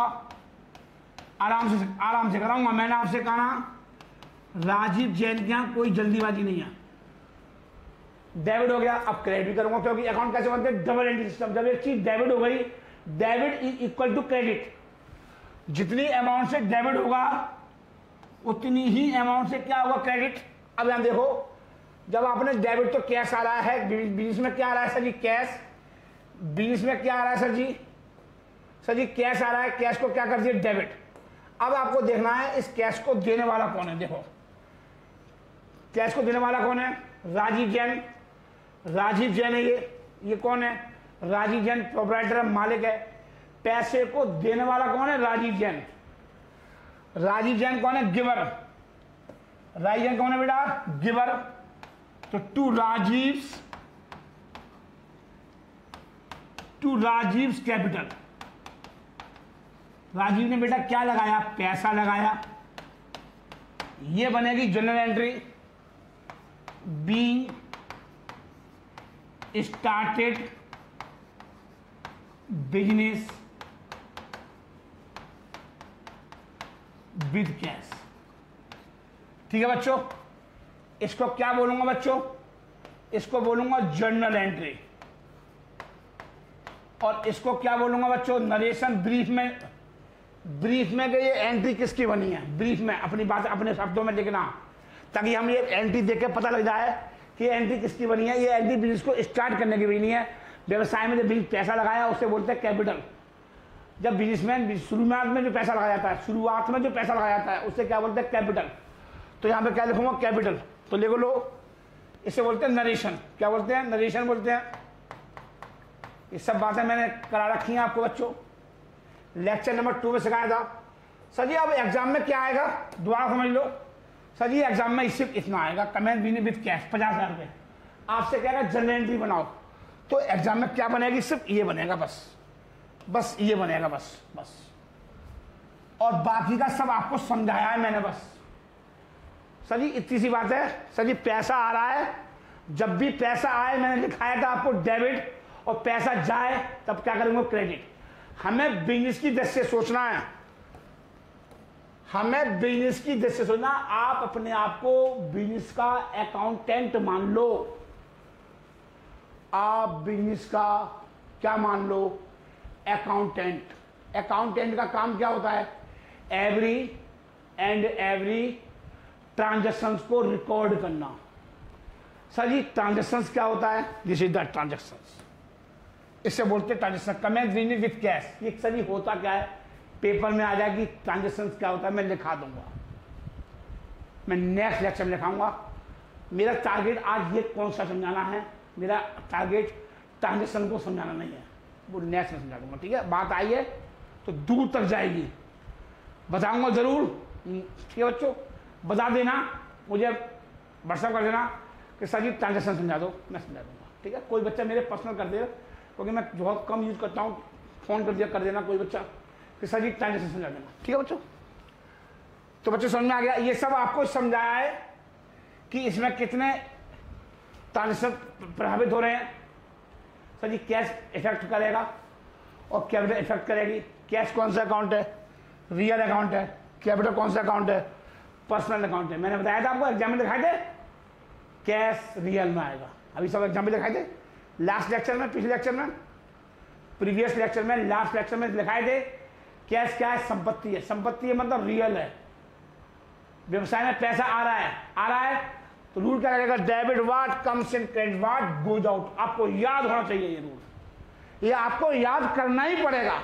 आराम से कराऊंगा। मैंने आपसे कहा राजीव जैन के यहां कोई जल्दीबाजी नहीं है। डेबिट हो गया। अब क्रेडिट भी करूंगा, क्योंकि अकाउंट कैसे बनते हैं? Double entry system. जब एक चीज डेबिट हो गई, debit is equal to credit. जितनी अमाउंट से डेबिट होगा उतनी ही अमाउंट से क्या होगा? क्रेडिट। अब यहां देखो, जब आपने डेबिट, तो कैश आ रहा है, बिजनेस में क्या आ रहा है? सर जी कैश। बिजनेस में क्या आ रहा है? सर जी कैश आ रहा है। कैश को क्या कर दिया? डेबिट। अब आपको देखना है इस कैश को देने वाला कौन है। देखो कैश को देने वाला कौन है? राजीव जैन। राजीव जैन है ये कौन है? राजीव जैन प्रोपराइटर है, मालिक है। पैसे को देने वाला कौन है? राजीव जैन। राजीव जैन कौन है? गिवर। राजीव जैन कौन है बेटा? गिवर। तो टू राजीव्स कैपिटल। राजीव ने बेटा क्या लगाया? पैसा लगाया। ये बनेगी journal entry. Being started business with cash. ठीक है बच्चों, इसको क्या बोलूंगा बच्चों? इसको बोलूंगा जर्नल एंट्री। और इसको क्या बोलूंगा बच्चों? नरेशन। ब्रीफ में कि ये एंट्री किसकी बनी है, ब्रीफ में अपनी बात अपने शब्दों में लिखना, ताकि हम ये एंट्री देख के पता लग जाए कि एंट्री किसकी बनी है। ये एंट्री बिजनेस को स्टार्ट करने की बनी है। व्यवसाय में जब बिजनेस पैसा लगाया उसे बोलते हैं कैपिटल। जब बिजनेसमैन शुरुआत में जो पैसा लगाया जाता है, उससे क्या बोलते हैं? कैपिटल। तो यहां पे क्या लिखूंगा? कैपिटल। तो लिखो लो, इसे बोलते हैं नरेशन। क्या बोलते हैं? नरेशन बोलते हैं। ये सब बातें मैंने करा रखी हैं आपको बच्चों, लेक्चर नंबर 2 में सिखाया था। सर जी अब एग्जाम में क्या आएगा? दोबारा समझ लो। सर जी एग्जाम में सिर्फ इतना आएगा, कमेंट भी विद कैश 50,000 रुपये। आपसे कहेगा जनरल एंट्री बनाओ, तो एग्जाम में क्या बनेगी? सिर्फ ये बनेगा, बस ये बनेगा, बस। और बाकी का सब आपको समझाया है मैंने, बस सर जी इतनी सी बात है सर जी, पैसा आ रहा है, जब भी पैसा आए मैंने लिखाया था आपको डेबिट, और पैसा जाए तब क्या करेंगे क्रेडिट। हमें बिजनेस की दृष्टि से सोचना है, हमें बिजनेस की दृष्टि से सोचना। आप अपने आप को बिजनेस का अकाउंटेंट मान लो, आप बिजनेस का क्या मान लो, अकाउंटेंट। अकाउंटेंट का काम क्या होता है, एवरी ट्रांजैक्शंस को रिकॉर्ड करना। सर जी ट्रांजैक्शंस क्या होता है, दिस इज द ट्रांजैक्शंस, इससे बोलते हैं transaction. Commenced business with cash, ये सर जी होता क्या है, पेपर में आ जाएगी ट्रांजैक्शंस क्या होता है, मैं लिखा दूंगा, मैं नेक्स्ट लेक्चर में लिखाऊंगा। मेरा टारगेट आज ये कौन सा समझाना है, मेरा टारगेट ट्रांजैक्शन को समझाना नहीं है, वो नेक्स्ट में समझा दूंगा। ठीक है, बात आई है तो दूर तक जाएगी, बताऊंगा जरूर। ठीक है बच्चों, बता देना, मुझे व्हाट्सएप कर देना कि सर जी ट्रांजैक्शन समझा दो, मैं समझा दूंगा। ठीक है, कोई बच्चा मेरे पर्सनल कर देगा, क्योंकि मैं बहुत कम यूज करता हूँ, फोन कर देना कोई बच्चा कि सर जी ट्रांजैक्शन समझा देना। ठीक है बच्चों, तो बच्चों समझ में आ गया। ये सब आपको समझाया है कि इसमें कितने ट्रांजैक्शन प्रभावित हो रहे हैं। सर जी कैश इफेक्ट करेगा और कैपिटल इफेक्ट करेगी। कैश कौन सा अकाउंट है, रियल अकाउंट है। कैपिटल कौन सा अकाउंट है, पर्सनल अकाउंट है। मैंने बताया था आपको, एग्जाम में दिखाए थे, कैश रियल में आएगा। अभी सब एग्जाम में दिखाए थे, लास्ट लेक्चर में, पिछले लेक्चर में, प्रीवियस लेक्चर में, लास्ट लेक्चर में दिखाए थे। कैश क्या है, संपत्ति है। संपत्ति है मतलब रियल है। व्यवसाय में पैसा आ रहा है तो रूल क्या लगेगा, debit what comes in, credit what goes out. आपको याद होना चाहिए ये रूल, ये आपको याद करना ही पड़ेगा।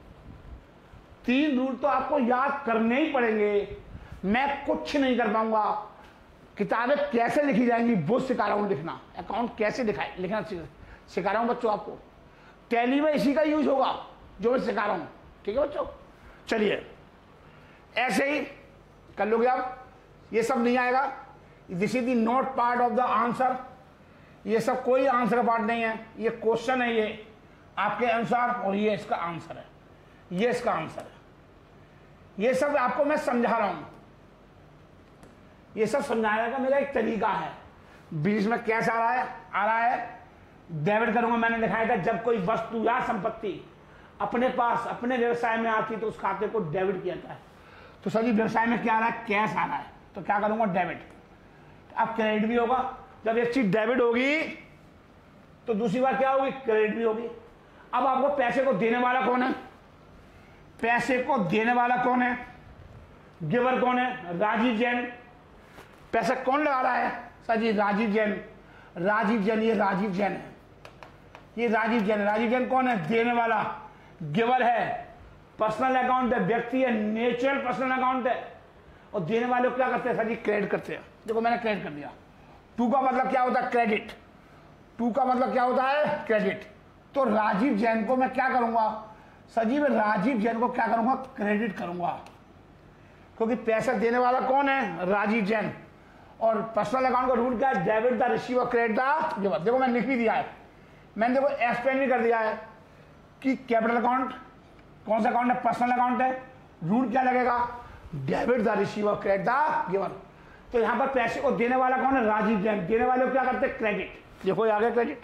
3 रूल तो आपको याद करने ही पड़ेंगे। मैं कुछ नहीं कर पाऊंगा। किताबें कैसे लिखी जाएंगी वो सिखा रहा हूं लिखना, अकाउंट कैसे लिखना सिखा रहा हूं बच्चों आपको। टैली में इसी का यूज होगा जो मैं सिखा रहा हूं। ठीक है बच्चों, चलिए ऐसे ही कर लोगे आप। ये सब नहीं आएगा, this is the not part of the answer. ये सब कोई आंसर का पार्ट नहीं है, ये क्वेश्चन है ये आपके अनुसार, और ये इसका आंसर है, ये इसका आंसर है। ये सब आपको मैं समझा रहा हूं, ये सब समझाने का मेरा एक तरीका है। बिजनेस में कैसे आ रहा है डेबिट करूंगा। मैंने दिखाया था, जब कोई वस्तु या संपत्ति अपने पास अपने व्यवसाय में आती तो उस खाते को डेबिट किया जाता है। तो सर जी व्यवसाय में क्या आ रहा है, कैश आ रहा है, तो क्या करूंगा, डेबिट। अब क्रेडिट भी होगा। जब एक चीज डेबिट होगी तो दूसरी बार क्या होगी, क्रेडिट भी होगी। अब आपको पैसे को देने वाला कौन है, पैसे को देने वाला कौन है, गिवर कौन है, राजीव जैन। पैसा कौन लगा रहा है, सर जी राजीव जैन। राजीव जैन, ये राजीव जैन है, ये राजीव जैन। राजीव जैन कौन है, देने वाला, गिवर है, पर्सनल अकाउंट है, व्यक्ति है, नेचुरल पर्सनल अकाउंट है। और देने वाले को क्या करते हैं, सर जी क्रेडिट करते हैं। देखो मैंने क्रेडिट कर दिया। टू का मतलब क्या होता है, क्रेडिट। टू का मतलब क्या होता है, क्रेडिट। तो राजीव जैन को मैं क्या करूंगा, सर जी मैं राजीव जैन को क्या करूंगा, क्रेडिट करूंगा, क्योंकि पैसा देने वाला कौन है, राजीव जैन। और पर्सनल अकाउंट का रूल क्या है, debit the receiver, credit the giver. देखो मैंने लिख भी दिया है, मैंने देखो एक्सप्लेन भी कर दिया है कि कैपिटल अकाउंट कौन सा अकाउंट है, पर्सनल अकाउंट है। रूल क्या लगेगा, debit the receiver, credit the giver. तो यहां पर पैसे को देने वाला कौन है, राजीव जैन। देने वाले को क्या करते हैं, क्रेडिट। देखो आ गया क्रेडिट।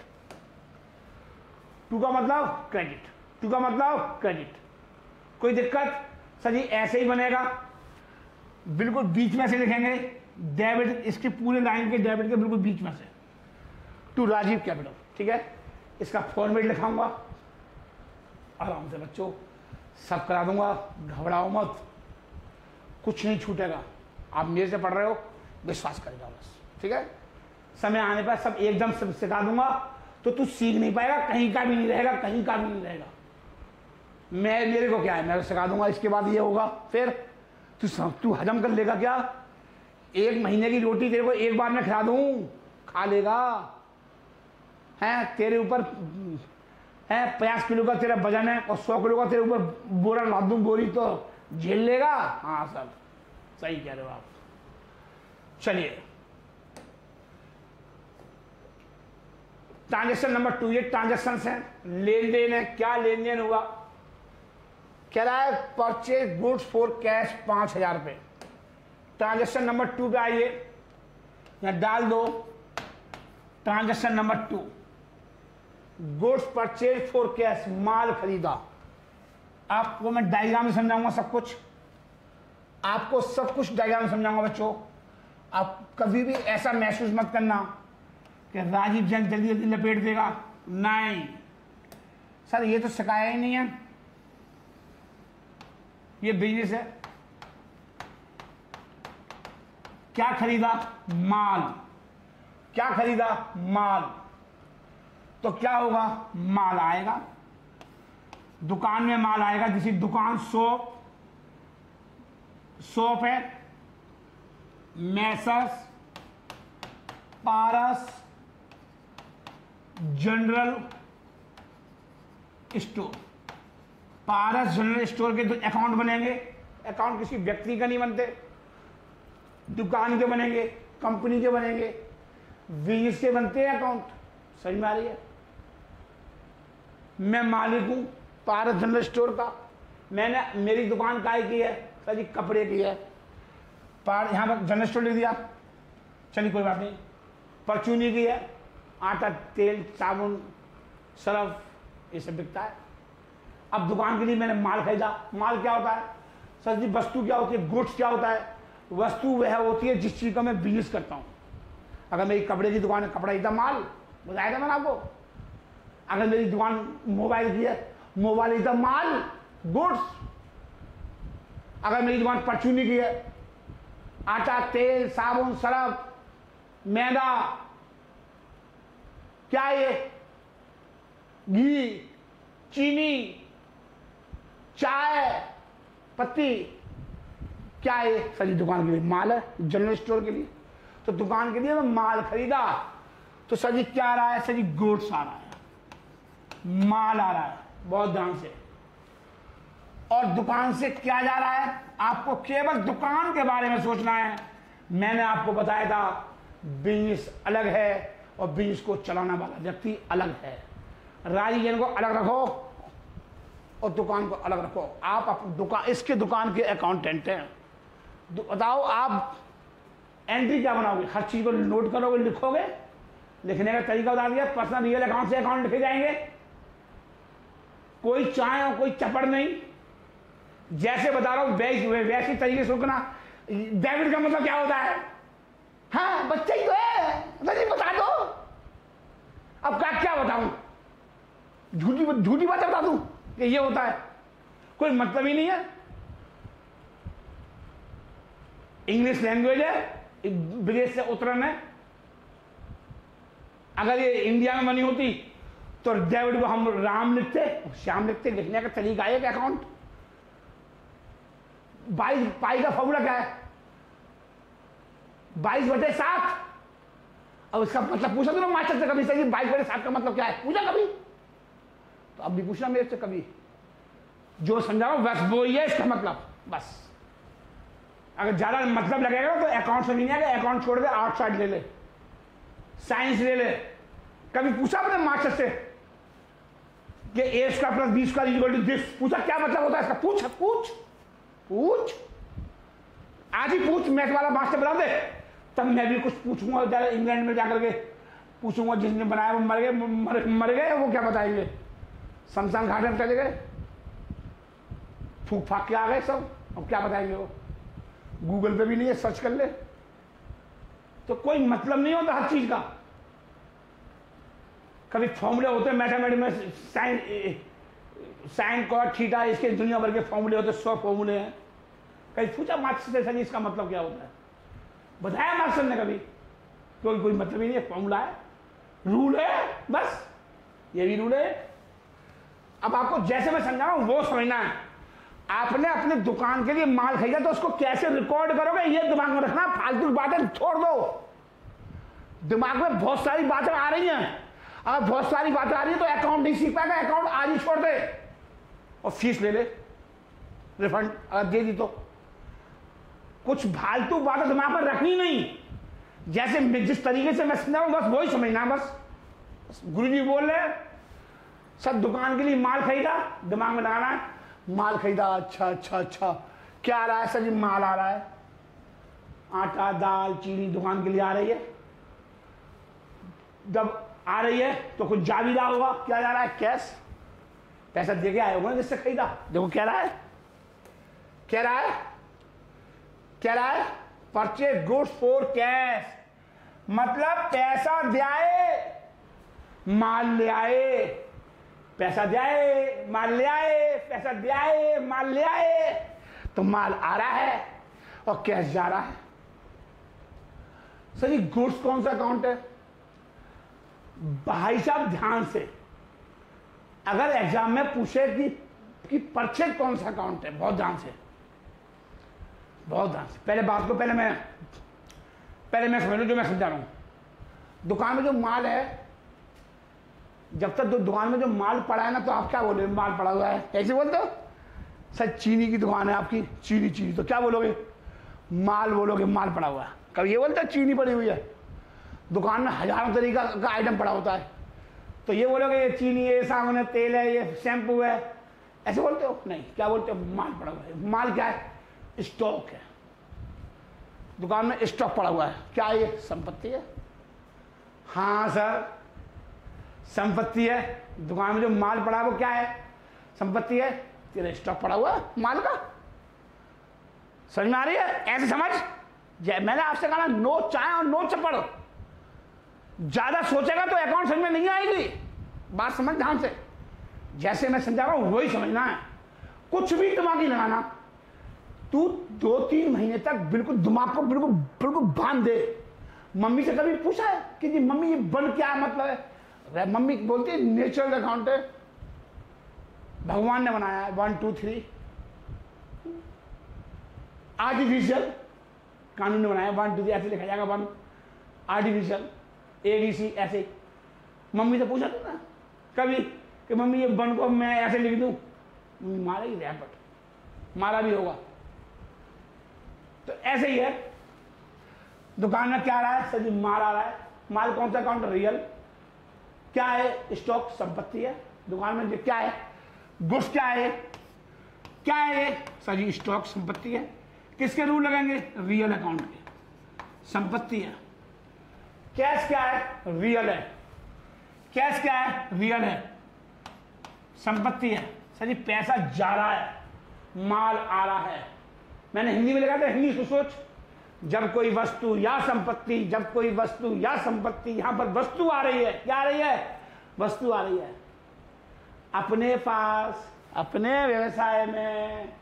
टू का मतलब क्रेडिट, टू का मतलब क्रेडिट। कोई दिक्कत, सर जी ऐसे ही बनेगा, बिल्कुल बीच में से लिखेंगे डेबिट, इसके पूरे लाइन के डेबिट के बिल्कुल बीच में से, टू राजीव कैपिटल। ठीक है, इसका फॉर्मेट लिखाऊंगा आराम से बच्चों, सब करा दूंगा, घबराओ मत, कुछ नहीं छूटेगा। आप मेरे से पढ़ रहे हो, विश्वास करेगा बस। ठीक है, समय आने पर सब एकदम सब सिखा दूंगा, तो तू सीख नहीं पाएगा, कहीं का भी नहीं रहेगा, कहीं का भी नहीं रहेगा। मेरे को क्या है, मैं सिखा दूंगा, इसके बाद ये होगा, फिर तू हजम कर लेगा क्या। 1 महीने की रोटी तेरे को एक बार में खिला दूं, खा लेगा। है तेरे ऊपर है 50 किलो का तेरा वजन है और 100 किलो का तेरे ऊपर बोरा लाद दूं, बोरी, तो झेल लेगा। हाँ सर सही कह रहे हो आप। चलिए ट्रांजेक्शन नंबर 2, ये ट्रांजेक्शन है, लेन देन है। क्या लेन देन हुआ, कह रहा है परचेज गुड्स फॉर कैश 5000 रुपए। ट्रांजेक्शन नंबर 2 पे आइए, या डाल दो transaction number 2, goods purchase for cash, माल खरीदा। आपको मैं डायग्राम में समझाऊंगा सब कुछ, आपको सब कुछ डायग्राम में समझाऊंगा बच्चों। आप कभी भी ऐसा महसूस मत करना कि राजीव जैन जल्दी जल्दी लपेट देगा, नहीं सर ये तो सिखाया ही नहीं है, ये बिजनेस है। क्या खरीदा? माल। क्या खरीदा? माल। तो क्या होगा? माल आएगा, दुकान में माल आएगा। जैसे दुकान शॉप है, messrs Paras general store. Paras general store के तो अकाउंट बनेंगे। अकाउंट किसी व्यक्ति का नहीं बनते, दुकान के बनेंगे, कंपनी के बनेंगे, बिजनेस के बनते हैं अकाउंट। समझ में आ रही है? मैं मालिक हूं पारस जनरल स्टोर का, मैंने मेरी दुकान काय की है सर जी? कपड़े की है। यहां पर जनरल स्टोर लिख दिया, चलिए कोई बात नहीं। परचूनी की है, आटा तेल साबुन सर्फ ये सब बिकता है। अब दुकान के लिए मैंने माल खरीदा। माल क्या होता है सर जी? वस्तु क्या होती है? गुड्स क्या होता है? वस्तु वह होती है जिस चीज का मैं बिजनेस करता हूं। अगर मेरी कपड़े की दुकान है, कपड़ा इतना माल बताया था मैंने आपको। अगर मेरी दुकान मोबाइल की है, मोबाइल इतना माल गुड्स। अगर मेरी दुकान परचूनी की है, आटा तेल साबुन सर्फ मैदा, क्या ये घी चीनी चाय पत्ती, क्या है सारी दुकान के लिए माल है, जनरल स्टोर के लिए। तो दुकान के लिए मैं माल खरीदा, तो सर जी क्या आ रहा है? सर जी गुड्स आ रहा है, माल आ रहा है। बहुत ध्यान से। और दुकान से क्या जा रहा है? आपको केवल दुकान के बारे में सोचना है। मैंने आपको बताया था बिजनेस अलग है और बिजनेस को चलाने वाला व्यक्ति अलग है। राजीव जैन को अलग रखो और दुकान को अलग रखो। आप दुकान, इसके दुकान के अकाउंटेंट हैं। बताओ आप एंट्री क्या बनाओगे? हर चीज को नोट करोगे, लिखोगे? लिखने का तरीका बता दिया। पर्सनल रियल अकाउंट से अकाउंट लिखे जाएंगे, कोई चाय और कोई चपड़ नहीं। जैसे बता रहा हूं वैसे तरीके से रुकना। डेबिट का मतलब क्या होता है? हाँ बच्चा ही तो है, नहीं बता दो। अब क्या बताऊं? झूठी बातें बता दूं कि ये होता है? कोई मतलब ही नहीं है। इंग्लिश लैंग्वेज है, विदेश से उतरन है। अगर ये इंडिया में बनी होती तो डेबिट को हम राम लिखते, श्याम लिखते। लिखने का तरीका है कि अकाउंट 22 पाई का फॉर्मूला क्या है? 22/7। अब इसका मतलब पूछा तो ना मास्टर से कभी, सही 22/7 का मतलब क्या है? पूछा कभी? तो अब भी पूछना मेरे से कभी। जो समझा रहा हूं बस वो ही है इसका मतलब। बस अगर ज्यादा मतलब लगेगा तो अकाउंट समझ नहीं आएगा, अकाउंट छोड़ दे, आर्ट साइड ले ले, साइंस ले ले। कभी पूछा अपने मास्टर से कि a² + b² = दिस? पूछा क्या मतलब होता है इसका? पूछ पूछ पूछ, आज ही पूछ। मैथ वाला मास्टर बना दे, तब मैं भी कुछ पूछूंगा। इंग्लैंड में जाकर के पूछूंगा, जिसने बनाया वो मर गए, वो क्या बताएंगे? शमशान घाट में चले गए, फूक फाक के आ गए सब, अब क्या बताएंगे वो? गूगल पे भी नहीं है, सर्च कर ले। तो कोई मतलब नहीं होता हर चीज का। कभी फॉर्मूले होते हैं मैथमेटिक्स में, साइन कॉट थीटा, इसके दुनिया भर के फॉर्मूले होते हैं, 100 फॉर्मूले हैं। कहीं पूछा मास्टर से सर इसका मतलब क्या होता है? बताया मास्टर ने कभी? कोई मतलब ही नहीं है। फॉर्मूला है, रूल है, बस ये भी रूल है। अब आपको जैसे मैं समझा रहा हूं वो समझना है। आपने अपने दुकान के लिए माल खरीदा तो उसको कैसे रिकॉर्ड करोगे ये दिमाग में रखना। फालतू बातें छोड़ दो। दिमाग में बहुत सारी बातें आ रही हैं, अगर बहुत सारी बातें आ रही है तो अकाउंट नहीं सीख पाएगा। अकाउंट आज ही छोड़ दे और फीस ले ले, रिफंड अगर दे दी तो। कुछ फालतू बातें दिमाग में रखनी नहीं। जैसे जिस तरीके से मैं समझा हूं बस वही समझना। बस गुरुजी बोल रहे सब दुकान के लिए माल खरीदा, दिमाग में लगाना है माल खरीदा। अच्छा अच्छा अच्छा, क्या आ रहा है सर जी? माल आ रहा है। आटा दाल चीनी दुकान के लिए आ रही है। जब आ रही है तो कुछ जा भी रहा होगा, क्या जा रहा है? कैश। पैसा दे के आए होगा जिससे खरीदा। देखो कह रहा है परचेज गुड्स फॉर कैश, मतलब पैसा दे आए माल ले आए, पैसा दे आए माल ले आए, पैसा दे आए माल ले आए, तो माल आ रहा है और कैश जा रहा है। सर ये गुड्स कौन सा अकाउंट है? भाई साहब ध्यान से, अगर एग्जाम में पूछे कि परचेज कौन सा अकाउंट है, बहुत ध्यान से पहले बात को पहले मैं समझ लूं जो मैं समझा रहा हूं। दुकान में जो माल है, जब तक दुकान में जो माल पड़ा है ना, तो आप क्या बोलोगे? माल पड़ा हुआ है, ऐसे बोलते हो? सर चीनी की दुकान है आपकी, चीनी, तो क्या बोलोगे? माल बोलोगे, माल पड़ा हुआ है। कभी ये बोलते चीनी पड़ी हुई है? दुकान में हजारों तरीका का आइटम पड़ा होता है, तो ये बोलोगे ये चीनी है, ये साबुन है, तेल है, ये शैम्पू है, ऐसे बोलते हो? नहीं, क्या बोलते हो? माल पड़ा हुआ है। माल क्या है? स्टॉक है। दुकान में स्टॉक पड़ा हुआ है, क्या ये संपत्ति है? हाँ सर संपत्ति है। दुकान में जो माल पड़ा है वो क्या है? संपत्ति है। तेरा स्टॉक पड़ा हुआ है माल का। समझ में आ रही है? ऐसे समझ। मैंने आपसे कहा नोट चाहे और नोट से पढ़ो, ज्यादा सोचेगा तो अकाउंट समझ में नहीं आएगी। बात समझ ध्यान से, जैसे मैं समझा रहा हूं वही समझना है, कुछ भी दिमाग नहीं लगाना। तू 2-3 महीने तक बिल्कुल दिमाग को बिल्कुल बांध दे। मम्मी से कभी पूछा है कि जी मम्मी ये बन क्या मतलब है? मम्मी बोलती है नेचुरल अकाउंट है, भगवान ने बनाया है, 1 2 3। आर्टिफिशियल कानून ने बनाया 1 2 3 ऐसे लिखा जाएगा 1 आर्टिफिशियल ABC ऐसे। मम्मी से पूछा था ना कभी कि मम्मी ये बन को मैं ऐसे लिख दूं? मम्मी मारा ही रैपट मारा भी होगा। तो ऐसे ही है, दुकान में क्या आ रहा है? सर जी माल आ रहा है। माल कौन सा अकाउंट? रियल। क्या है? स्टॉक संपत्ति है। दुकान में क्या है? गुड्स। क्या है? क्या है ये? सर जी स्टॉक संपत्ति है। किसके रूल लगेंगे? रियल अकाउंट के। संपत्ति है। कैश क्या है? रियल है। कैश क्या है? रियल है। संपत्ति है। सर जी पैसा जा रहा है, माल आ रहा है। मैंने हिंदी में लिखा था, हिंदी को सोच। जब कोई वस्तु या संपत्ति, यहां पर वस्तु आ रही है। क्या आ रही है? वस्तु आ रही है अपने पास, अपने व्यवसाय में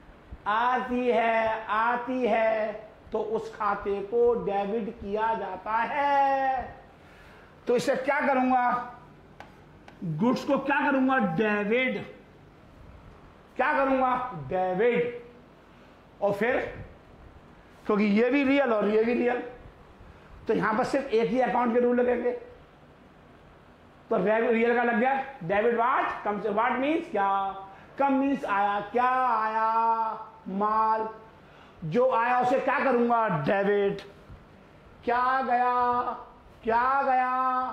आती है तो उस खाते को डेबिट किया जाता है। तो इसे क्या करूंगा? गुड्स को क्या करूंगा? डेबिट। क्या करूंगा? डेबिट। और फिर क्योंकि ये भी रियल और ये भी रियल, तो यहां पर सिर्फ एक ही अकाउंट के रूल लगेंगे। तो रियल का लग गया डेबिट। वाट कम से वाट मीन्स क्या? कम मीन्स आया। क्या आया? माल। जो आया उसे क्या करूंगा? डेबिट। क्या गया?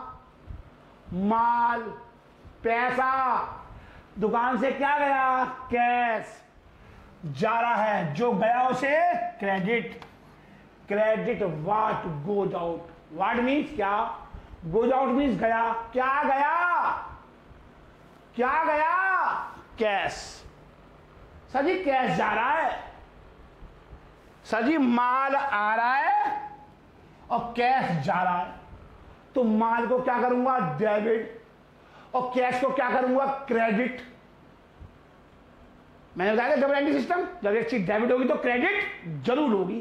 माल। पैसा। दुकान से क्या गया? कैश। जा रहा है, जो गया उसे credit. What goes out. What means क्या? गोज आउट मीन्स गया। क्या गया? कैश। सर जी कैश जा रहा है। सर जी माल आ रहा है और कैश जा रहा है, तो माल को क्या करूंगा? डेबिट। और कैश को क्या करूंगा? क्रेडिट। मैंने बताया था डबल एंट्री सिस्टम। जब एक चीज डेबिट होगी तो क्रेडिट जरूर होगी।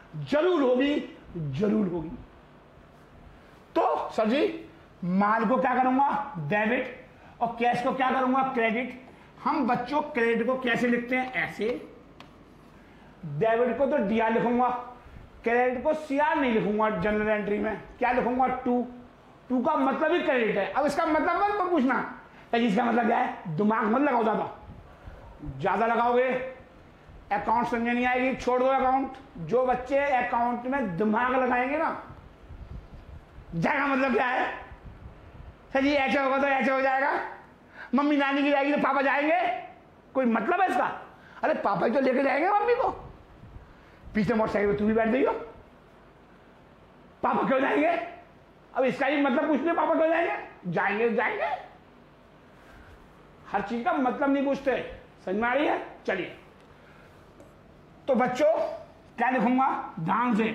तो सर जी माल को क्या करूंगा? डेबिट। और कैश को क्या करूंगा? क्रेडिट। हम बच्चों क्रेडिट को कैसे लिखते हैं? ऐसे। डेबिट को तो DR लिखूंगा, क्रेडिट को CR नहीं लिखूंगा। जनरल एंट्री में क्या लिखूंगा? 2 का मतलब ही क्रेडिट है। अब इसका मतलब मत पूछना, इसका मतलब क्या है? दिमाग मत लगाओ, ज्यादा लगाओगे अकाउंट समझ नहीं आएगी। छोड़ दो अकाउंट। जो बच्चे अकाउंट में दिमाग लगाएंगे ना, जाएगा मतलब क्या है? सर जी ऐसे होगा तो ऐसे हो जाएगा, मम्मी नानी की जाएगी तो पापा जाएंगे, कोई मतलब है इसका? अरे पापा ही तो लेके जाएंगे मम्मी को। पीछे मोटरसाइकिल पे तू भी बैठ गई हो, पापा क्यों जाएंगे? अब इसका ही मतलब पूछते पापा क्यों जाएंगे? जाएंगे जाएंगे, हर चीज का मतलब नहीं पूछते। समझ में आ रही है? चलिए, तो बच्चों क्या लिखूंगा ध्यान से,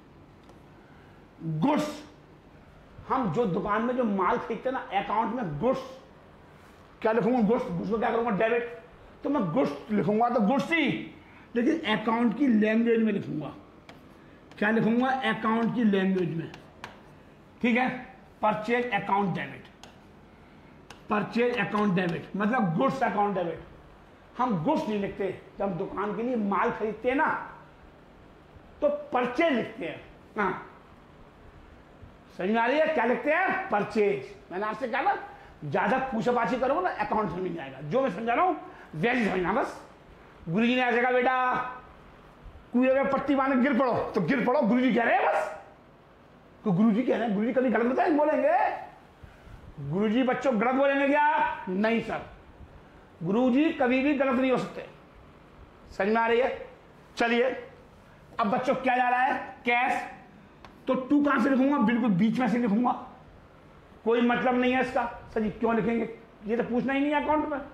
गुड्स। हम जो दुकान में जो माल खरीदते हैं ना, अकाउंट में गुड्स, क्या लिखूंगा? गुड्स। गुड्स को क्या करूंगा? डेबिट। तो मैं गुड्स लिखूंगा तो गुड्स ही, लेकिन अकाउंट की लैंग्वेज में लिखूंगा। क्या लिखूंगा? अकाउंट की लैंग्वेज में। ठीक है, purchase account debit, purchase account debit मतलब गुड्स अकाउंट डेबिट। हम गुड्स नहीं लिखते, जब हम दुकान के लिए माल खरीदते हैं ना तो परचेज लिखते हैं। हाँ, समझ में आ रही है? क्या लिखते हैं? परचेज। मैंने आपसे कहा ना, ज्यादा पूछापाछी करोगे ना अकाउंट समझ नहीं आएगा। जो मैं समझा रहा हूं वैसे समझना बस। गुरुजी ने ऐसे कहा, बेटा कुएं में पट्टी बांध गिर पड़ो, तो गिर पड़ो, गुरुजी कह रहे हैं बस। तो गुरुजी कह रहे हैं, गुरुजी कभी गलत बताएं बोलेंगे? गुरुजी बच्चों गलत बोलेंगे क्या? नहीं सर, गुरुजी कभी भी गलत नहीं हो सकते। समझ में आ रही है? चलिए, अब बच्चों क्या जा रहा है? कैश। तो टू कहां से लिखूंगा? बिल्कुल बीच में से लिखूंगा, कोई मतलब नहीं है इसका। सर जी क्यों लिखेंगे? ये तो पूछना ही नहीं है अकाउंट में।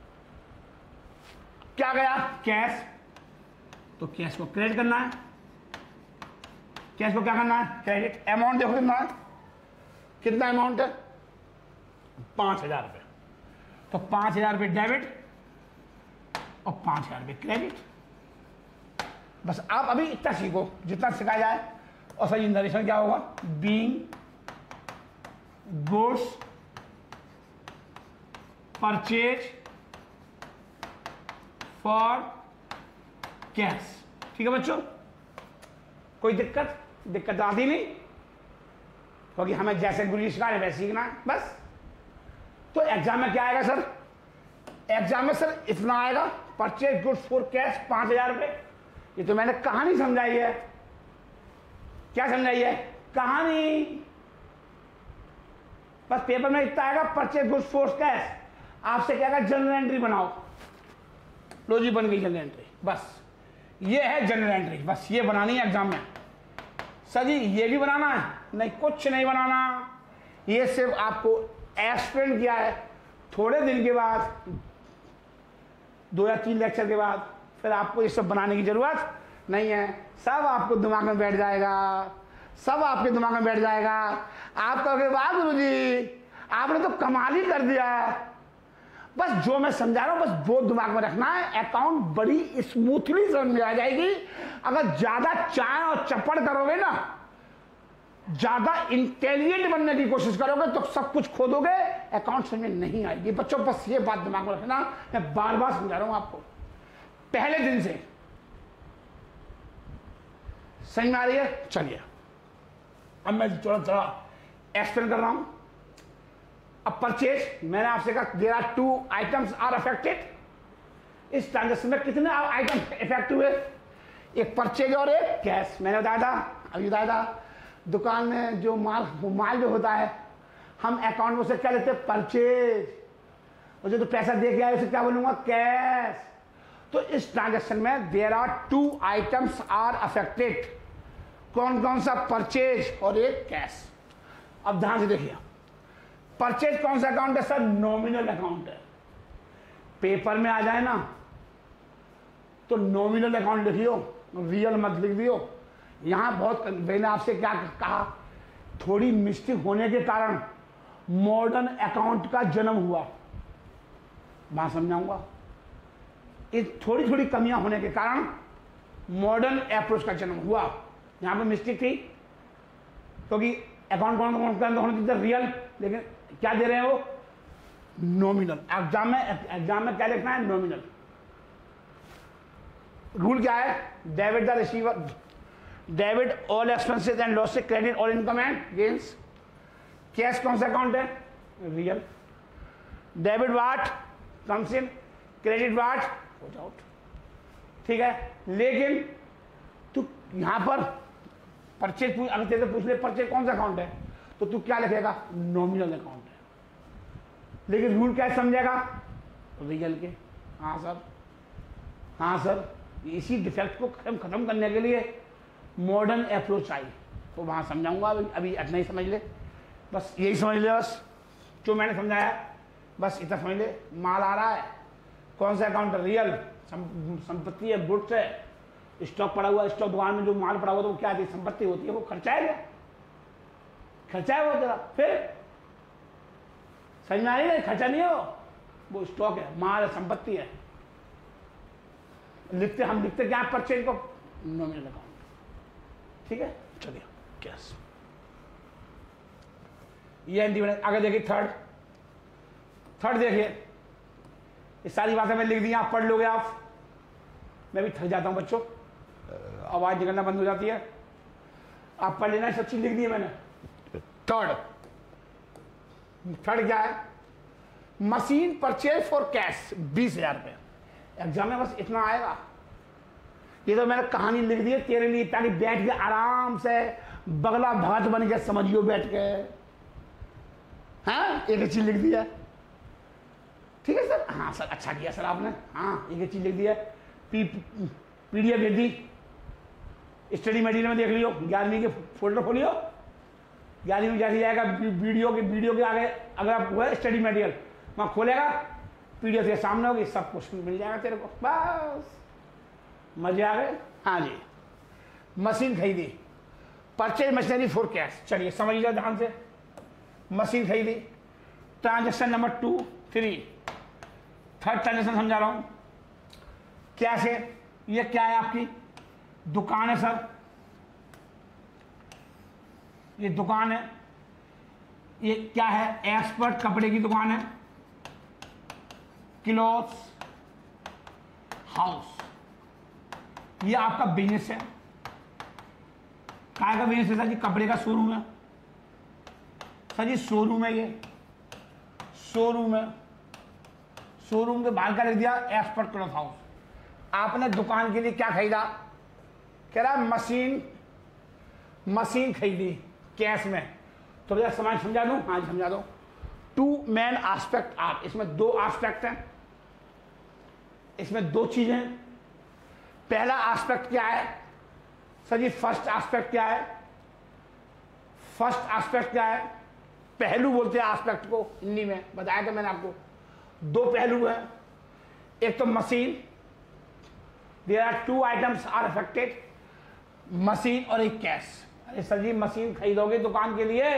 क्या गया? कैश। तो कैश को क्रेडिट करना है। कैश को क्या करना है? क्रेडिट। अमाउंट देखो कितना है, कितना अमाउंट है? 5,000 रुपये। तो 5,000 रुपये डेबिट और 5,000 रुपये क्रेडिट। बस आप अभी इतना सीखो जितना सिखाया जाए। और सही नरेशन क्या होगा? Being goods purchase for cash. ठीक है बच्चों, कोई दिक्कत आती नहीं, क्योंकि हमें जैसे गुरुजी सिखा रहे वैसे सीखना है बस। तो एग्जाम में क्या आएगा सर? एग्जाम में सर इतना आएगा, परचेज गुड्स फॉर कैश 5,000 रुपये। ये तो मैंने कहानी समझाई है। क्या समझाई है? कहानी। बस पेपर में इतना आएगा, परचेज गुड्स फॉर कैश। आपसे क्या कहा? जनरल एंट्री बनाओ। लो जी, बन गई जनरल एंट्री। बस ये है जनरल एंट्री, बस ये बनानी है एग्जाम में। सर जी ये भी बनाना है? नहीं, कुछ नहीं बनाना। ये सिर्फ आपको एक्सप्लेन किया है। थोड़े दिन के बाद, 2 या 3 लेक्चर के बाद, फिर आपको ये सब बनाने की जरूरत नहीं है। सब आपको दिमाग में बैठ जाएगा, सब आपके दिमाग में बैठ जाएगा। आप कहोगे वाह गुरुजी आपने तो कमाल ही कर दिया। बस जो मैं समझा रहा हूं बस वो दिमाग में रखना है। अकाउंट बड़ी स्मूथली समझ में आ जाएगी। अगर ज्यादा चाय और चप्पड़ करोगे ना, ज्यादा इंटेलिजेंट बनने की कोशिश करोगे तो सब कुछ खो दोगे, अकाउंट समझ में नहीं आएगी। बच्चों बस ये बात दिमाग में रखना, मैं बार बार समझा रहा हूं आपको पहले दिन से। समझ में आ रही है? चलिए अब मैं थोड़ा एक्सप्लेन कर रहा हूं। अब परचेज, मैंने आपसे कहा there are 2 items are affected. इस ट्रांजेक्शन में कितने आइटम इफेक्ट हुए? एक परचेज और एक कैश। मैंने बताया था, अभी बताया था, दुकान में जो माल जो होता है हम अकाउंट में उसे क्या लेते हैं? परचेज। और जो तो पैसा दे के आए उसे क्या बोलूंगा? कैश। तो इस ट्रांजेक्शन में there are 2 items are affected. कौन कौन सा? परचेज और एक कैश। अब ध्यान से देखिए, परचेज कौन सा अकाउंट है सर? नॉमिनल अकाउंट है। पेपर में आ जाए ना तो नॉमिनल अकाउंट लिखियो, रियल मत लिख दियो। यहां बहुत, मैंने आपसे क्या कहा, थोड़ी मिस्टेक होने के कारण मॉडर्न अकाउंट का जन्म हुआ। मैं समझाऊंगा। इस थोड़ी थोड़ी कमियां होने के कारण मॉडर्न अप्रोच का जन्म हुआ। यहां पे मिस्टेक थी क्योंकि अकाउंट कौन होना चाहिए? रियल, लेकिन क्या दे रहे हैं वो? नॉमिनल। एग्जाम में क्या लिखना है? नॉमिनल। रूल क्या है? Debit the receiver, debit all expenses and losses, credit all income and gains. Cash कौन सा अकाउंट है? Real. Debit what comes in, credit what goes out. ठीक है, लेकिन तू यहां पर परचेज अगर तेरे पूछ ले परचेज कौन सा अकाउंट है तो तू क्या लिखेगा? नॉमिनल अकाउंट है। लेकिन रूल क्या समझेगा? रियल के। हाँ सर, हाँ सर, इसी डिफेक्ट को खत्म करने के लिए मॉडर्न अप्रोच आई। तो वहाँ समझाऊंगा, अभी इतना ही समझ ले, बस यही समझ ले, बस जो मैंने समझाया बस इतना समझ ले। माल आ रहा है, कौन सा अकाउंट? रियल संपत्ति है, गुड्स है, स्टॉक पड़ा हुआ, स्टॉक दुकान में जो माल पड़ा हुआ तो वो क्या थी? संपत्ति होती है, वो खर्चा है क्या? खर्चा है वो तेरा, फिर समझ में आ रही है? खर्चा नहीं है वो स्टॉक है, माल है, संपत्ति है। हम लिखते क्या परचेज को? Nominal account. ठीक है, चलिए कैश ये इंडिपेंडेंट। आगे देखिए थर्ड देखिए, ये सारी बातें मैं लिख दी, आप पढ़ लोगे आप। मैं भी थक जाता हूं बच्चों, आवाज निकलना बंद हो जाती है, आप पढ़ लेना, सब चीज लिख दी है मैंने। थर्ड क्या है? मशीन परचेज फॉर कैश 20,000 रुपये। एग्जाम में बस इतना आएगा। ये तो मैंने कहानी लिख दी है तेरे लिए, ताकि बैठ के आराम से बगला भगत बन के समझियो बैठ के। हाँ, एक चीज लिख दी है। ठीक है सर? हाँ सर, अच्छा किया सर आपने। हाँ, एक चीज लिख दी है। पीडीएफ लिख दी, स्टडी मटेरियल में देख लियो, 11वीं के फोल्डर खोलियो, 11वीं में जैसे जाएगा वीडियो के आगे अगर आप हुआ स्टडी मटेरियल वहाँ खोलेगा, पीडीएफ के सामने होगी, सब कुछ मिल जाएगा तेरे को। बस मजे आ गए। हाँ जी, मशीन खरीदी, परचेज मशीनरी फॉर कैश। चलिए समझ लीजिए ध्यान से, मशीन खरीदी, ट्रांजेक्शन नंबर 2, 3, थर्ड ट्रांजेक्शन समझा रहा हूं। कैसे? ये क्या है? आपकी दुकान है सर, ये दुकान है। ये क्या है? एक्सपर्ट कपड़े की दुकान है, क्लॉथ्स हाउस। ये आपका बिजनेस है। काय का बिजनेस है सर जी? कपड़े का शोरूम है सर जी, शोरूम है, ये शोरूम है। शोरूम के बाहर का लिख दिया एक्सपर्ट क्लॉथ हाउस। आपने दुकान के लिए क्या खरीदा? कह रहा मशीन खरीदी कैश में। तो भैया सामान समझा दूं? हाँ जी समझा दो। 2 मेन एस्पेक्ट आर, इसमें 2 एस्पेक्ट हैं, इसमें 2 चीजें। पहला एस्पेक्ट क्या है सर जी? फर्स्ट एस्पेक्ट क्या है? फर्स्ट एस्पेक्ट क्या है? पहलू बोलते हैं एस्पेक्ट को हिंदी में, बताया था मैंने आपको। 2 पहलू हैं, एक तो machine, there are 2 items are affected, machine और एक कैश। अरे सर जी, मशीन खरीदोगे दुकान के लिए,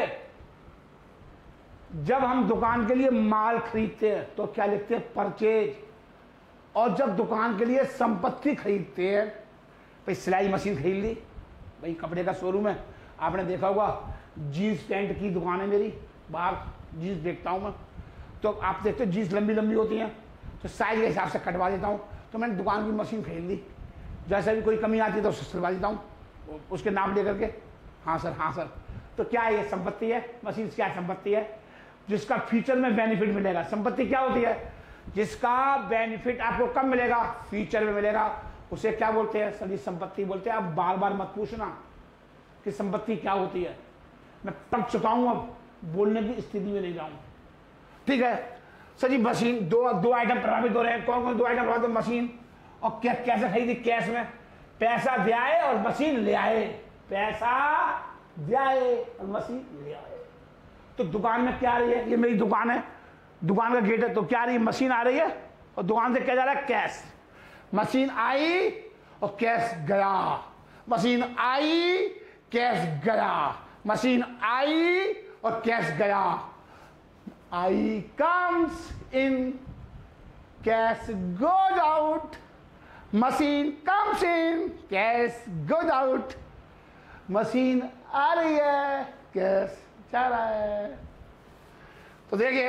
जब हम दुकान के लिए माल खरीदते हैं तो क्या लिखते हैं? परचेज। और जब दुकान के लिए संपत्ति खरीदते हैं, भाई सिलाई मशीन खरीद ली, भाई कपड़े का शोरूम है, आपने देखा होगा जीन्स पैंट की दुकान है मेरी, बाहर जीन्स देखता हूं मैं, तो आप देखते हो जीन्स लंबी लंबी होती हैं, तो साइज के हिसाब से कटवा देता हूं। तो मैंने दुकान की मशीन खरीद ली, जैसे भी कोई कमी आती है तो उससे सिलवा देता हूँ उसके नाम लेकर के। हाँ सर, हाँ सर। तो क्या है? ये संपत्ति है। मशीन क्या संपत्ति है? जिसका फ्यूचर में बेनिफिट मिलेगा। संपत्ति क्या होती है? जिसका बेनिफिट आपको कब मिलेगा? फ्यूचर में मिलेगा। उसे क्या बोलते हैं सर जी? संपत्ति बोलते हैं। आप बार बार मत पूछना कि संपत्ति क्या होती है, मैं पढ़ चुका हूं, अब बोलने की स्थिति में नहीं जाऊंगा। ठीक है सर जी, मशीन दो आइटम प्रभावित हो रहे हैं। कौन कौन 2 आइटम प्रभावित? मशीन और कैसे खरीदी? कैश में। पैसा दे आए और मशीन ले आए, पैसा दे आए और मशीन ले आए। तो दुकान में क्या आ रही है? ये मेरी दुकान है, दुकान का गेट है, तो क्या आ रही है? मशीन आ रही है और दुकान से क्या जा रहा है? कैश। मशीन आई और कैश गया, मशीन आई कैश गया, मशीन आई और कैश गया। आई comes in, cash goes out, machine comes in, cash goes out. Machine आ रही है, कैश जा रहा है। तो देखिए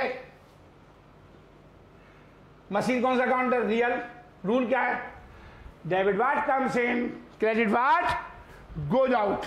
मशीन कौन सा अकाउंट है? रियल। रूल क्या है? Debit what comes in, credit what goes out,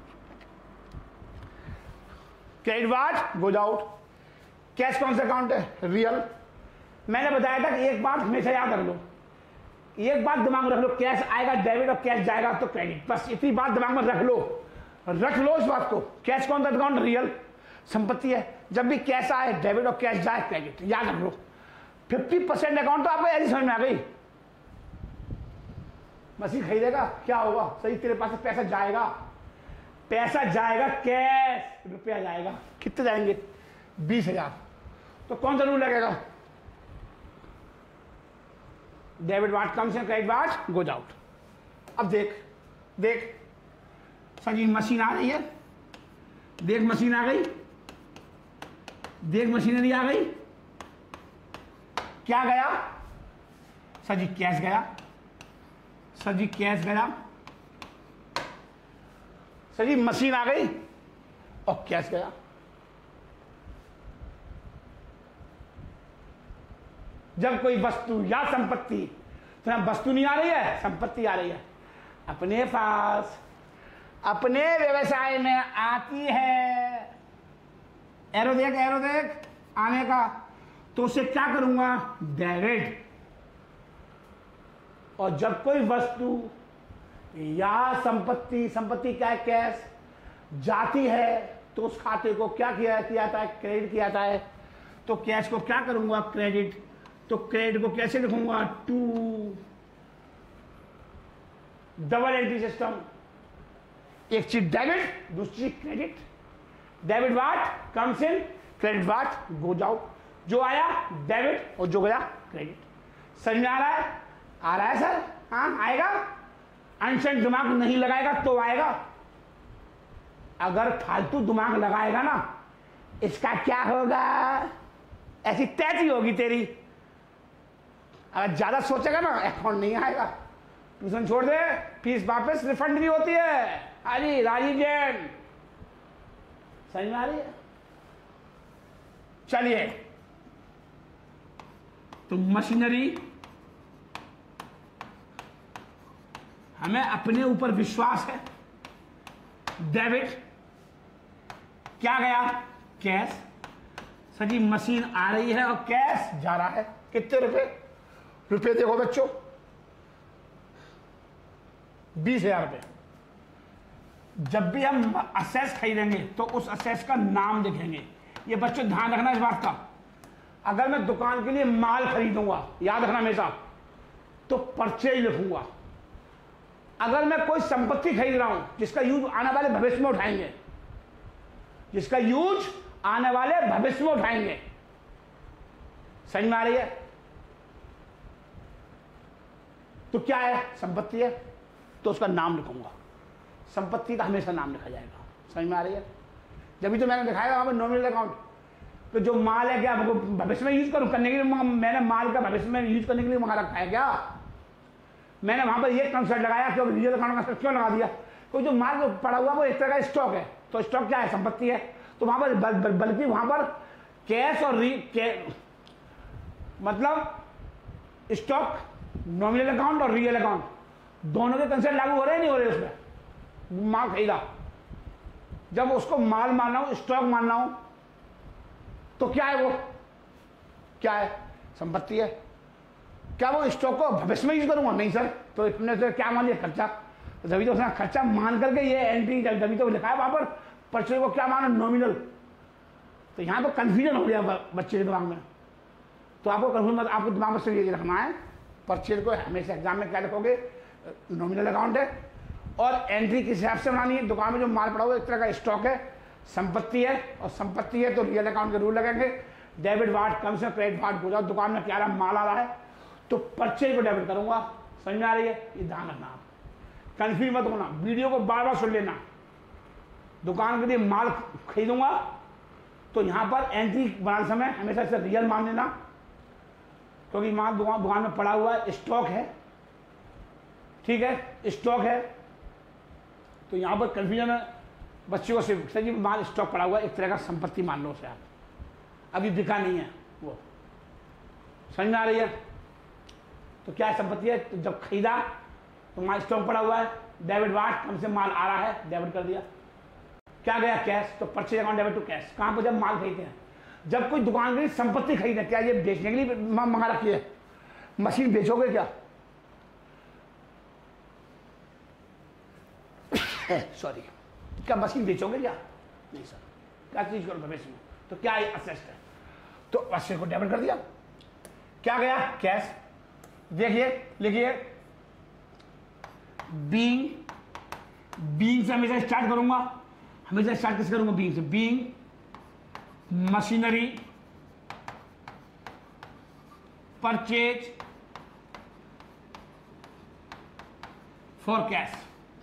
credit what goes out. Cash कौन सा अकाउंट है? रियल। मैंने बताया था कि एक बात हमेशा याद रख लो, एक बात दिमाग में रख लो, कैश आएगा डेबिट और कैश जाएगा तो क्रेडिट, बस इतनी बात दिमाग में रख लो इस बात को। कैश कौन सा अकाउंट? रियल, संपत्ति है। जब भी कैश आए डेबिट और कैश जाए क्रेडिट, याद रख लो। 50% अकाउंट तो आपको ऐसी समझ में आ गई। मशीन खरीदेगा क्या होगा? सही, तेरे पास से पैसा जाएगा, पैसा जाएगा कैश, रुपया जाएगा, कितने जाएंगे 20,000। तो कौन सा रूल लगेगा? Debit what comes in, credit what goes out. अब देख देख सजी मशीन आ रही है, देख मशीन आ गई, देख मशीनरी आ गई, क्या गया सजी? कैश गया सजी, कैश गया सजी, मशीन आ गई और कैश गया। जब कोई वस्तु या संपत्ति, तो यहां वस्तु नहीं आ रही है, संपत्ति आ रही है, अपने पास अपने व्यवसाय में आती है, एरो देख आने का, तो उसे क्या करूंगा? डेबिट। और जब कोई वस्तु या संपत्ति, संपत्ति क्या है? कैश, जाती है, तो उस खाते को क्या किया जाता है? क्रेडिट किया जाता है। तो कैश को क्या करूंगा? क्रेडिट। तो क्रेडिट को कैसे लिखूंगा? टू, डबल एंट्री सिस्टम, एक चीज डेबिट, दूसरी चीज credit. Debit what comes in, credit what goes out. जो आया डेबिट और जो गया क्रेडिट। समझ में आ रहा है? आ रहा है सर? हाँ आएगा। अनशन दिमाग नहीं लगाएगा तो आएगा, अगर फालतू दिमाग लगाएगा ना, इसका क्या होगा? ऐसी तैसी होगी तेरी। अगर ज्यादा सोचेगा ना, अकाउंट नहीं आएगा, ट्यूशन छोड़ दे, फीस वापस रिफंड भी होती है। अरे राजीव जैन, समझ में आ रही है? चलिए, तो मशीनरी, हमें अपने ऊपर विश्वास है। डेबिट क्या गया? कैश। सजी मशीन आ रही है और कैश जा रहा है। कितने रुपए? रुपए देखो बच्चों, 20,000 रुपए। जब भी हम असेस खरीदेंगे तो उस असेस का नाम लिखेंगे। ये बच्चों ध्यान रखना इस बात का। अगर मैं दुकान के लिए माल खरीदूंगा, याद रखना हमेशा, तो परचेज लिखूंगा। अगर मैं कोई संपत्ति खरीद रहा हूं जिसका यूज आने वाले भविष्य में उठाएंगे, जिसका यूज आने वाले भविष्य में उठाएंगे, समझ में आ रही है? तो क्या है? संपत्ति है, तो उसका नाम लिखूंगा। संपत्ति का हमेशा नाम लिखा जाएगा। समझ में आ रही है? जब भी तो मैंने दिखाया वहां पर नॉमिनल अकाउंट, तो जो माल है क्या भविष्य में यूज करूं, करने के लिए मैंने माल का भविष्य में यूज करने के लिए मंगा रखा है क्या? मैंने वहां पर ये कंसेप्ट लगाया, क्यों रियल अकाउंट का क्यों लगा दिया? कोई जो माल पड़ा हुआ वो एक तरह का स्टॉक है, तो स्टॉक क्या है? संपत्ति है। तो वहां पर बल्कि वहां पर कैश और मतलब स्टॉक, नॉमिनल अकाउंट और रियल अकाउंट दोनों के कंसेप्ट लागू हो रहे हैं, नहीं हो रहे? उसमें माल खरीदा, जब उसको माल मानना हो, स्टॉक मानना हो, तो क्या है? वो क्या है? संपत्ति है। क्या वो स्टॉक को भविष्य में यूज करूंगा? नहीं सर। तो इतने से क्या मान लिया? खर्चा। जब तो उसने खर्चा मान करके ये एंट्री, जब तो लिखा है वहां पर परचेज को क्या माना? नॉमिनल। तो यहां पर कंफ्यूजन हो गया बच्चे के दिमाग में। तो आपको कंफ्यूजन, आपको दिमाग में से ये रखना है, परचेज को हमेशा एग्जाम में क्या लिखोगे? नॉमिनल अकाउंट है। और एंट्री किस हिसाब से बनानी है? दुकान में जो माल पड़ा हुआ एक तरह का स्टॉक है, संपत्ति है, और संपत्ति है तो रियल अकाउंट के रूल लगेंगे। डेबिट वाट कम से क्रेडिट वाट हो जाओ। दुकान में क्या रहा? माल आ रहा है, तो परचेज को डेबिट करूंगा। समझ में आ रही है? ये ध्यान रखना, आप कंफ्यूज मत होना, वीडियो को बार बार सुन लेना। दुकान के लिए माल खरीदूंगा तो यहां पर एंट्री बनाते समय हमेशा इसे रियल मान लेना, क्योंकि माल दुकान में पड़ा हुआ है, स्टॉक है, ठीक है, स्टॉक है। तो यहां पर कंफ्यूजन है बच्चों को, सिर्फ सर जी माल स्टॉक पड़ा हुआ है, एक तरह का संपत्ति मान लो उसे, आप अभी बिका नहीं है वो। समझ में आ रही है? तो क्या संपत्ति है? तो जब खरीदा तो माल स्टॉक पड़ा हुआ है, डेबिट वाट कम से माल आ रहा है, डेबिट कर दिया। क्या गया? कैश। तो purchase account debit to cash. कहां पर? जब माल खरीदते हैं। जब कोई दुकान के लिए संपत्ति खरीदे, क्या ये बेचने के लिए मंगा रखी है? मशीन बेचोगे क्या? सॉरी, क्या मशीन बेचोगे क्या? नहीं सर। क्या चीज करो भविष्य में? तो क्या असेस्ट है? तो असेस्ट को डेबिट कर दिया। क्या गया? कैश। देखिए, लिखिए, बीइंग बीइंग से हमेशा स्टार्ट करूंगा, हमेशा स्टार्ट किस करूंगा? बीइंग से। Being machinery purchase for cash.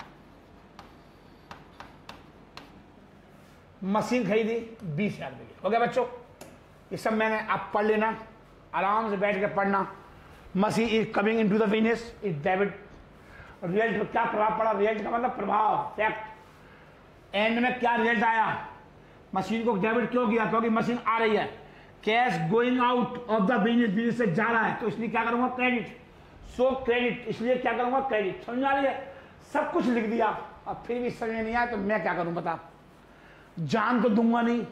Machine खरीदी 20,000 रुपये की। हो गया बच्चों, ये सब मैंने आप पढ़ लेना, आराम से बैठ के पढ़ना। Machine is coming in to the business, is debit. Result पर क्या प्रभाव पड़ा? रिजल्ट का मतलब प्रभाव, फैक्ट। एंड में क्या रिजल्ट आया? मशीन को डेबिट क्यों किया? क्योंकि मशीन आ रही है, cash going out of the business, business से जा रहा है, तो इसलिए क्या करूंगा? क्रेडिट। सो क्रेडिट, इसलिए क्या करूंगा? क्रेडिट। समझ आ रही है? सब कुछ लिख दिया, अब फिर भी समझ में नहीं आया तो मैं क्या करूं बता? जान तो दूंगा नहीं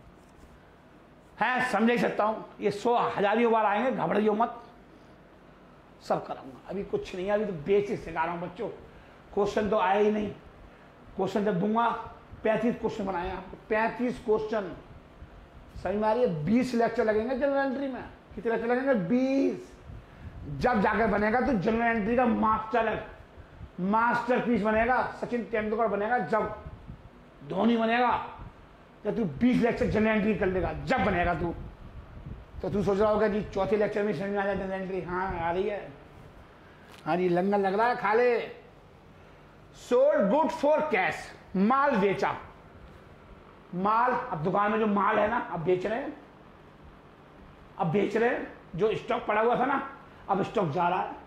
है, समझ ही सकता हूं। ये 100 हजारियों बार आएंगे, घबराइयो मत, सब कराऊंगा। अभी कुछ नहीं है, अभी तो बेसिक सिखा रहा हूं बच्चों। क्वेश्चन तो आया ही नहीं, क्वेश्चन जब दूंगा 35 क्वेश्चन बनाए आपको, 35 क्वेश्चन। समझ में आ रही है? 20 लेक्चर लगेंगे जनरल एंट्री में। कितने लेक्चर लगेंगे? 20। जब जाकर बनेगा तो जनरल एंट्री का मास्टरपीस बनेगा, सचिन तेंदुलकर बनेगा, जब धोनी बनेगा, जब तू 20 लेक्चर जनरल एंट्री कर लेगा, जब बनेगा तू। तो तू सोच रहा होगा जी चौथे लेक्चर में समझ में आ जाए जनरल एंट्री। हाँ आ रही है, हाँ जी, लंगर लग रहा है, खा ले। सोल्ड गुड फॉर कैश, माल बेचा। माल, अब दुकान में जो माल है ना, अब बेच रहे हैं, अब बेच रहे हैं। जो स्टॉक पड़ा हुआ था ना, अब स्टॉक जा रहा है।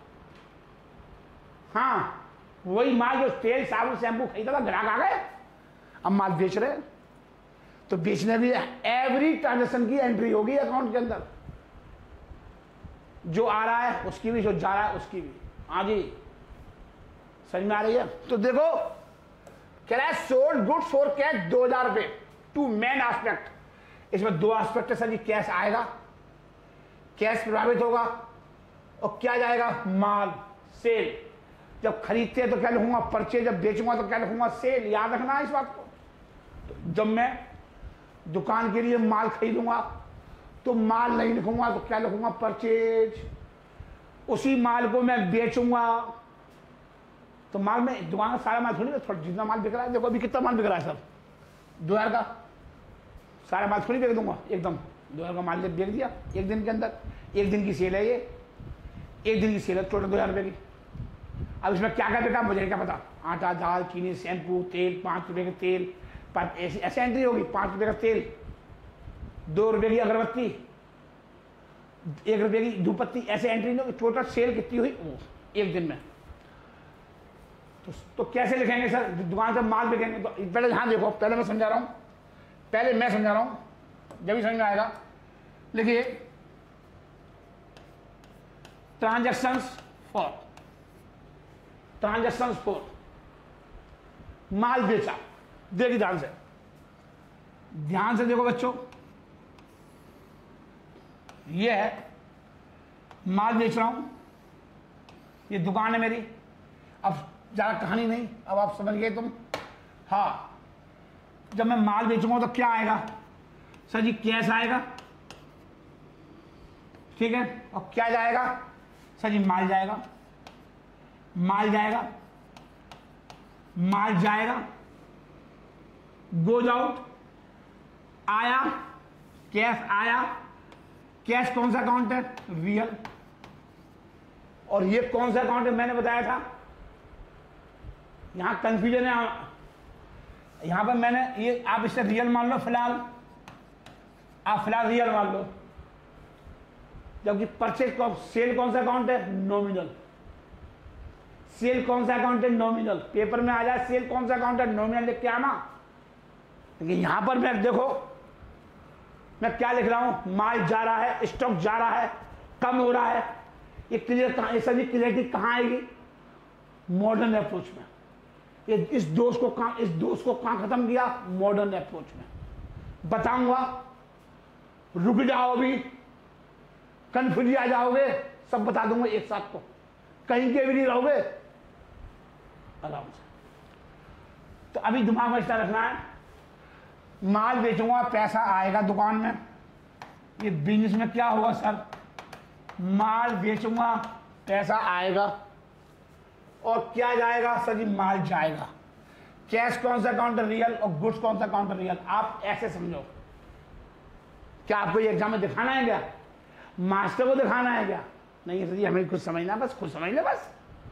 हाँ, वही माल जो तेल साबुन शैम्पू खरीदा था, ग्राहक आ गए, अब माल बेच रहे हैं। तो बेचने भी एवरी ट्रांजेक्शन की एंट्री होगी अकाउंट के अंदर, जो आ रहा है उसकी भी, जो जा रहा है उसकी भी। हाँ जी, समझ में आ रही है? तो देखो कह रहा है सोल्ड गुड फॉर कैश 2,000 रुपये। टू मेन एस्पेक्ट, इसमें 2 एस्पेक्ट है सर जी। कैश आएगा, कैश प्रभावित होगा, और क्या जाएगा? माल, सेल। जब खरीदते हैं तो क्या लिखूंगा? परचेज। जब बेचूंगा तो क्या लिखूंगा? सेल। याद रखना इस बात को। तो जब मैं दुकान के लिए माल खरीदूंगा तो माल नहीं लिखूंगा, तो क्या लिखूंगा? परचेज। उसी माल को मैं बेचूंगा तो माल में, दुकान का सारा माल थोड़ी ना, थोड़ा जितना माल बिक रहा है, देखो अभी कितना माल बिक रहा है सर, 2,000 का। सारा माल थोड़ी बेच दूंगा एकदम। 2,000 का माल बेच दिया एक दिन के अंदर। एक दिन की सेल है ये, एक दिन की सेल है टोटल 2,000 रुपये की। अब इसमें क्या क्या बिका मुझे क्या पता? आटा, दाल, चीनी, शैम्पू, तेल, 5 रुपये के तेल, ऐसे एंट्री होगी। 5 रुपये का तेल, 2 रुपये की अगरबत्ती, 1 रुपये की धूपबत्ती, ऐसे एंट्री नहीं होगी। टोटल सेल कितनी हुई वो एक दिन में। तो कैसे लिखेंगे सर? दुकान से माल बिकेंगे तो पहले हाँ देखो, पहले मैं समझा रहा हूँ, पहले मैं समझा रहा हूँ, जब भी समझ में आएगा। लिखिए ट्रांजैक्शंस फॉर माल बेचा। देखिए ध्यान से देखो बच्चों, ये है माल बेच रहा हूं, ये दुकान है मेरी। अब ज़्यादा कहानी नहीं, अब आप समझ गए तुम। हाँ, जब मैं माल बेचूंगा तो क्या आएगा सर जी? कैश आएगा, ठीक है। और क्या जाएगा सर जी? माल जाएगा, माल जाएगा, माल जाएगा, गोज आउट, आया, कैश आया। कैश कौन सा अकाउंट है? रियल। और ये कौन सा अकाउंट है? मैंने बताया था, यहां कंफ्यूजन है। यहां पर मैंने ये, आप इसे रियल मान लो फिलहाल, आप फिलहाल रियल मान लो। जबकि परचेज सेल कौन सा अकाउंट है? नॉमिनल। सेल कौन सा अकाउंट है? नॉमिनल। पेपर में आ जाए सेल कौन सा अकाउंट है, नॉमिनल लिख के आना। लेकिन यहां पर मैं देखो, मैं क्या लिख रहा हूं? माल जा रहा है, स्टॉक जा रहा है, कम हो रहा है। ये क्लियर कहां, सभी क्लियरिटी कहां आएगी? मॉडर्न अप्रोच में। ये इस दोष को कहां खत्म किया? मॉडर्न अप्रोच में। बताऊंगा, रुक जाओ, अभी कंफ्यूज आ जाओगे, सब बता दूंगा एक साथ। तो कहीं के भी नहीं रहोगे, आराम से। तो अभी दिमाग में इसका रखना है, माल बेचूंगा, पैसा आएगा दुकान में। ये बिजनेस में क्या होगा सर? माल बेचूंगा, पैसा आएगा, और क्या जाएगा सर जी? माल जाएगा। कैश कौन सा अकाउंट है रियल और गुड्स कौन सा अकाउंट है रियल, आप ऐसे समझो। क्या आपको ये एग्जाम में दिखाना है क्या, मास्टर को दिखाना है क्या? नहीं सर जी हमें खुद समझना, बस खुद समझ ले बस।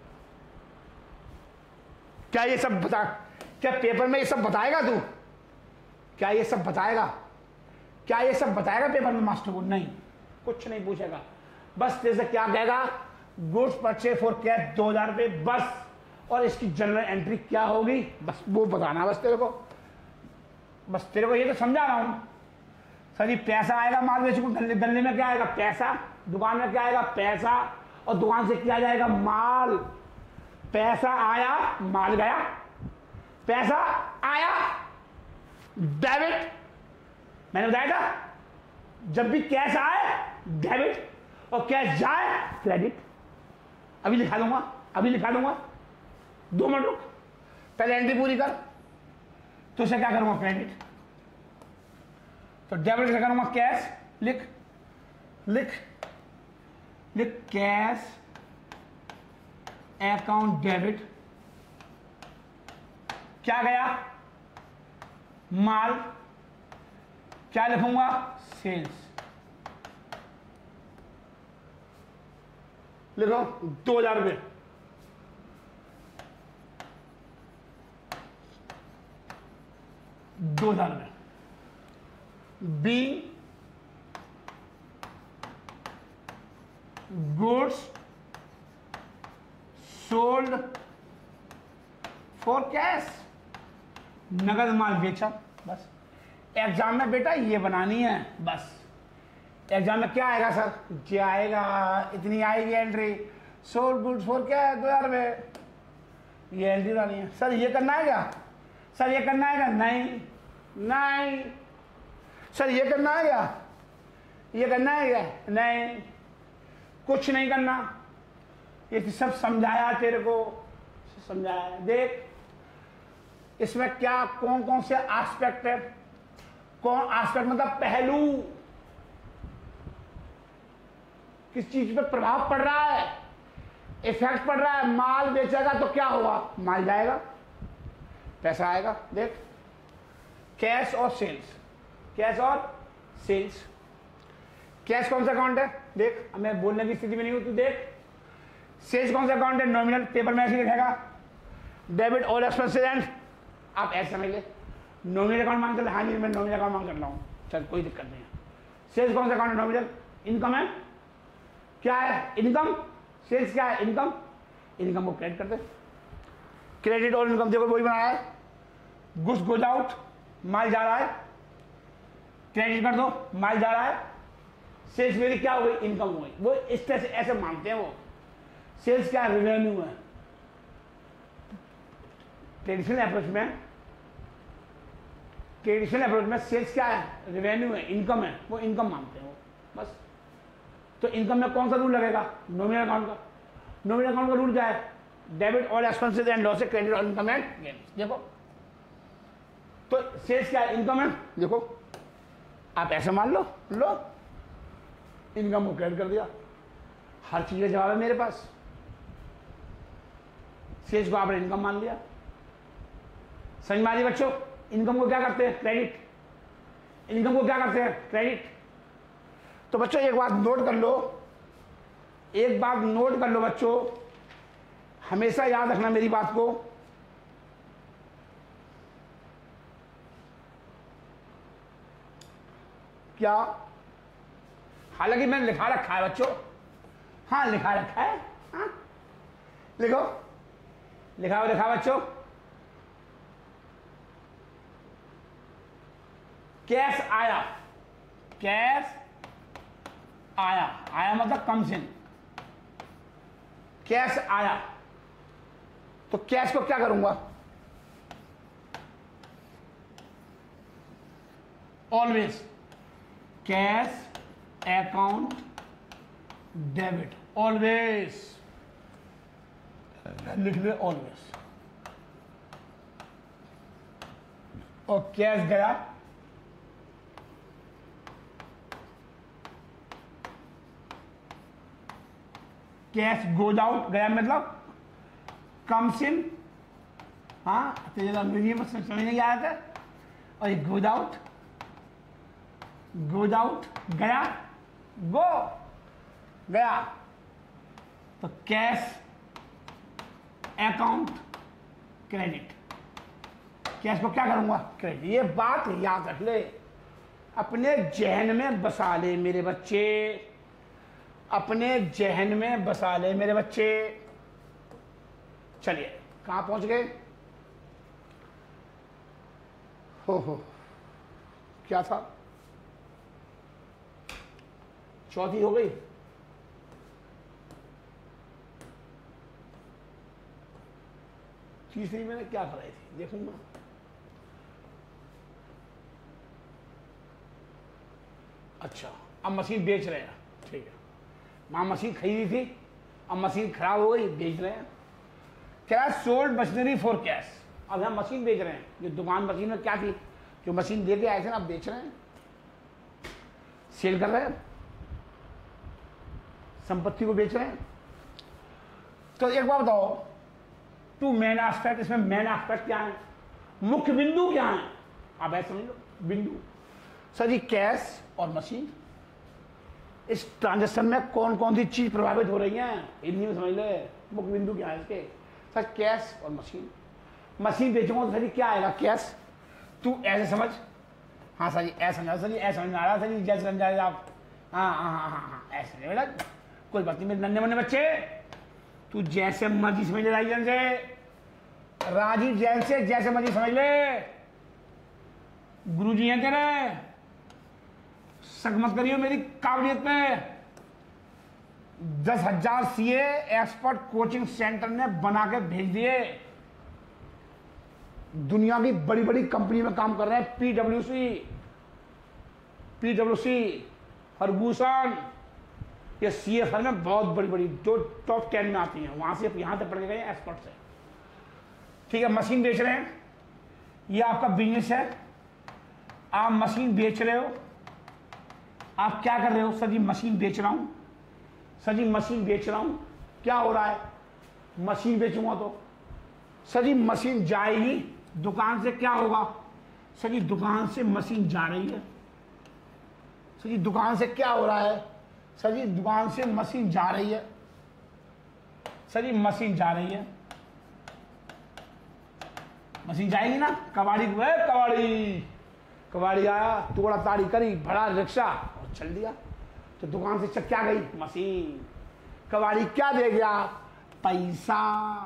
क्या ये सब बता, क्या पेपर में ये सब बताएगा तू? क्या ये सब बताएगा? क्या ये सब बताएगा पेपर में मास्टर को? नहीं, कुछ नहीं पूछेगा। बस तेरे से क्या कहेगा, गुड्स परचेज फॉर कैश 2000 रुपये बस, और इसकी जनरल एंट्री क्या होगी बस वो बताना। बस तेरे को, बस तेरे को ये तो समझा रहा हूं। सर जी पैसा आएगा माल बेच को, गले में क्या आएगा पैसा, दुकान में क्या आएगा पैसा, और दुकान से क्या जाएगा माल। पैसा आया माल गया, पैसा आया डेबिट, मैंने बताया था जब भी कैश आए डेबिट और कैश जाए क्रेडिट। अभी लिखा दूंगा, अभी लिखा दूंगा, 2 मिनट रुक, पहले एंट्री पूरी कर। तो उसे क्या करूंगा क्रेडिट, तो डेबिट से करूंगा कैश, लिख लिख लिख कैश अकाउंट डेबिट, क्या गया माल, क्या लिखूंगा सेल्स, लिखो 2000 रुपये। Be goods sold for cash, नगद माल बेचा। बस एग्जाम में बेटा ये बनानी है बस। एग्जाम में क्या आएगा सर, ये आएगा, इतनी आएगी entry, sold goods for cash 2000 रुपये, ये एंट्री बनानी है। सर ये करना है क्या, सर ये करना है क्या? नहीं नहीं। सर ये करना है क्या, ये करना है क्या? नहीं, कुछ नहीं करना। ये सब समझाया तेरे को, समझाया। देख इसमें क्या कौन कौन से एस्पेक्ट है, कौन एस्पेक्ट मतलब पहलू, किस चीज पे प्रभाव पड़ रहा है, इफेक्ट पड़ रहा है। माल बेचेगा तो क्या होगा, माल जाएगा पैसा आएगा। देख कैश और सेल्स, कैश और सेल्स। कैश कौन सा अकाउंट है देख, अब मैं बोलने की स्थिति में नहीं हूं, तू देख। सेल्स कौन सा अकाउंट है, नॉमिनल, पेपर में ऐसे लिखेगा डेबिट ऑल एक्सपेंसेस एंड, आप ऐसे समझ ले नॉमिनल अकाउंट मांग कर, हाँ जी मैं नॉमिनल अकाउंट मांग कर रहा हूँ, चल कोई दिक्कत नहीं है। सेल्स कौन सा अकाउंट है, नॉमिनल, इनकम है, क्या है इनकम, सेल्स क्या है इनकम, इनकम को क्रेडिट करते, क्रेडिट और इनकम देखो वही बनाया है। गुड्स गोज आउट, माल जा रहा है, क्रेडिट कर दो, माल जा रहा है। सेल्स मेरी क्या हुई, इनकम हुई, वो इस तरह से ऐसे मानते हैं वो। सेल्स क्या है, रेवेन्यू है। ट्रेडिशनल अप्रोच में सेल्स क्या है, रेवेन्यू है, इनकम है, वो इनकम मानते हैं वो बस। तो इनकम में कौन सा रूल लगेगा, नॉमिनल अकाउंट का। नॉमिनल अकाउंट का रूल क्या है, debit all expenses and losses, credit all income and gains. देखो तो सेल्स क्या है, इनकम है, देखो आप ऐसे मान लो, लो इनकम को क्रेडिट कर दिया, हर चीज का जवाब है मेरे पास। सेल्स को आपने इनकम मान लिया, समझ में आ रही बच्चों। इनकम को क्या करते हैं, क्रेडिट, इनकम को क्या करते हैं, क्रेडिट। तो बच्चों एक बात नोट कर लो, एक बात नोट कर लो बच्चों, हमेशा याद रखना मेरी बात को। क्या, हालांकि मैंने लिखा रखा है बच्चों, हाँ लिखा रखा है, हाँ लिखो, लिखा हुआ लिखा बच्चों। कैश आया, कैश आया, आया मतलब कम्स इन, कैश आया, तो कैश को क्या करूंगा, always cash account debit, always लिख ले ऑलवेज। और कैश गया, कैश गोज आउट, गया मतलब कम्स इन हाँ तो ये अंग्रेजी में समझ नहीं आया था। और ये गोज आउट गया, गो गया, तो कैश अकाउंट क्रेडिट, कैश को क्या करूंगा क्रेडिट। ये बात याद रख ले, अपने जहन में बसा ले मेरे बच्चे, अपने जहन में बसा ले मेरे बच्चे। चलिए कहां पहुंच गए, हो क्या था, चौथी हो गई। तीसरी मैंने क्या कराई थी देखूंगा। अच्छा अब मशीन बेच रहे हैं, ठीक है। वहां मशीन खरीदी थी, अब मशीन खराब हो गई, बेच रहे हैं। Cash sold machinery for cash, अब हम मशीन बेच रहे हैं। जो दुकान मशीन में क्या थी, जो मशीन दे के आए थे ना, अब बेच रहे हैं, सेल कर रहे हैं, संपत्ति को बेच रहे हैं। तो एक बात बताओ, टू मेन एस्पेक्ट, इसमें मेन एस्पेक्ट क्या है, मुख्य बिंदु क्या है, आप ऐसे समझ लो बिंदु। सर जी कैश और मशीन, इस ट्रांजेक्शन में कौन कौन सी चीज प्रभावित हो रही है, हिंदी में समझ ले, मुख्य बिंदु क्या है इसके। सर कैश और मशीन, मशीन बेचूंगा तो सर जी क्या आएगा, कैश। तू ऐसे समझ, हाँ सर जी ऐसा समझ, सर जी ऐसा समझ में आ रहा सर जी, जैसे समझ जाए आप, हाँ ऐसे नहीं बेटा, कोई बात नहीं मेरे नन्हे मुन्ने बच्चे, तू जैसे मर्जी समझ ले, राजीव से, राजीव जैन से जैसे मर्जी समझ ले, गुरुजी हैं तेरे, शक मत करियो मेरी काबिलियत पे। 10,000 सीए एक्सपर्ट कोचिंग सेंटर ने बना के भेज दिए, दुनिया की बड़ी बड़ी कंपनी में काम कर रहे हैं, पीडब्ल्यूसी, फर्गूसन, ये सीए फर्म में बहुत बड़ी बड़ी जो टॉप 10 में आती हैं, वहां से यहां तक पढ़ के गए एक्सपर्ट से। ठीक है, मशीन बेच रहे हैं, ये आपका बिजनेस है, आप मशीन बेच रहे हो। आप क्या कर रहे हो, सर जी मशीन बेच रहा हूं, सर जी मशीन बेच रहा हूं। क्या हो रहा है, मशीन बेचूंगा तो सर जी मशीन जाएगी दुकान से, क्या होगा, सर जी दुकान से मशीन जा रही है। सर जी दुकान से क्या हो रहा है, सर जी दुकान से मशीन जा रही है, सर जी मशीन जा रही है, मशीन जाएगी ना। कबाड़ी कबाड़ी आया, टुकड़ा ताड़ी करी, भरा रिक्शा और चल दिया। तो दुकान से क्या गई, मशीन। कबाड़ी क्या दे गया, पैसा।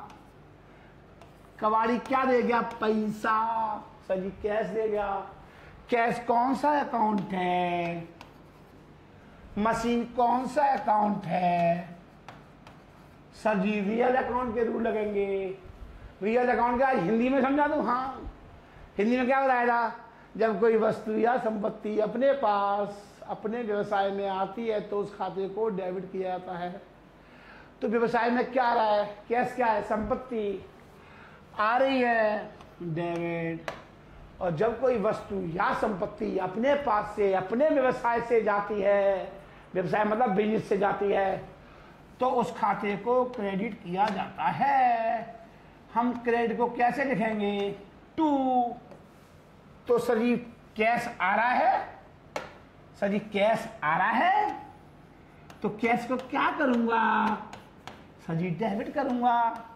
कबाड़ी क्या दे गया, पैसा। सर जी कैश दे गया। कैश कौन सा अकाउंट है, मशीन कौन सा अकाउंट है, सर जी रियल अकाउंट के रूल लगेंगे। रियल अकाउंट का हिंदी में समझा दूं, हाँ हिंदी में क्या बताएगा, जब कोई वस्तु या संपत्ति अपने पास अपने व्यवसाय में आती है तो उस खाते को डेबिट किया जाता है। तो व्यवसाय में क्या आ रहा है, कैश क्या है, संपत्ति आ रही है, डेबिट। और जब कोई वस्तु या संपत्ति अपने पास से अपने व्यवसाय से जाती है, व्यवसाय मतलब बिजनेस से जाती है, तो उस खाते को क्रेडिट किया जाता है। हम क्रेडिट को कैसे लिखेंगे, टू। तो सर जी कैश आ रहा है, सर जी कैश आ रहा है, तो कैश को क्या करूंगा, सर जी डेबिट करूंगा।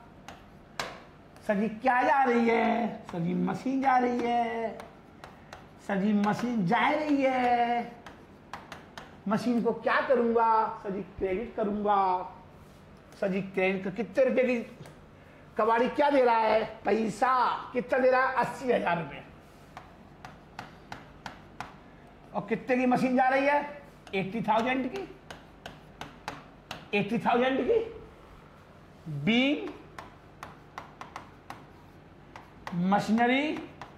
सर जी क्या जा रही है, सर जी मशीन जा रही है, सर जी मशीन जा रही है, मशीन को क्या करूंगा, सर जी क्रेडिट करूंगा। सर जी क्रेडिट कितने रुपए की, कबाड़ी क्या दे रहा है, पैसा। कितना दे रहा है, 80,000 रुपये। और कितने की मशीन जा रही है, 80,000 की, 80,000 की। बीइंग मशीनरी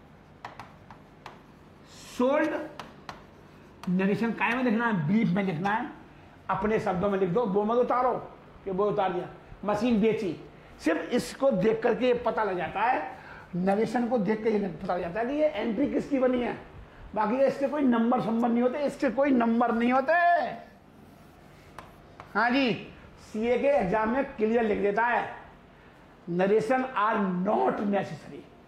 सोल्ड, नरेशन काय में लिखना है, ब्रीफ में लिखना है, अपने शब्दों में लिख दो, वो मत उतारो कि वो उतार दिया। मशीन बेची, सिर्फ इसको देख करके पता लग जाता है, नरेशन को देख के पता लग जाता है कि ये एंट्री किसकी बनी है। बाकी इसके कोई नंबर संबर नहीं होते, इसके कोई नंबर नहीं होते। हाँ जी, सीए के एग्जाम में क्लियर लिख देता है, narration are not necessary.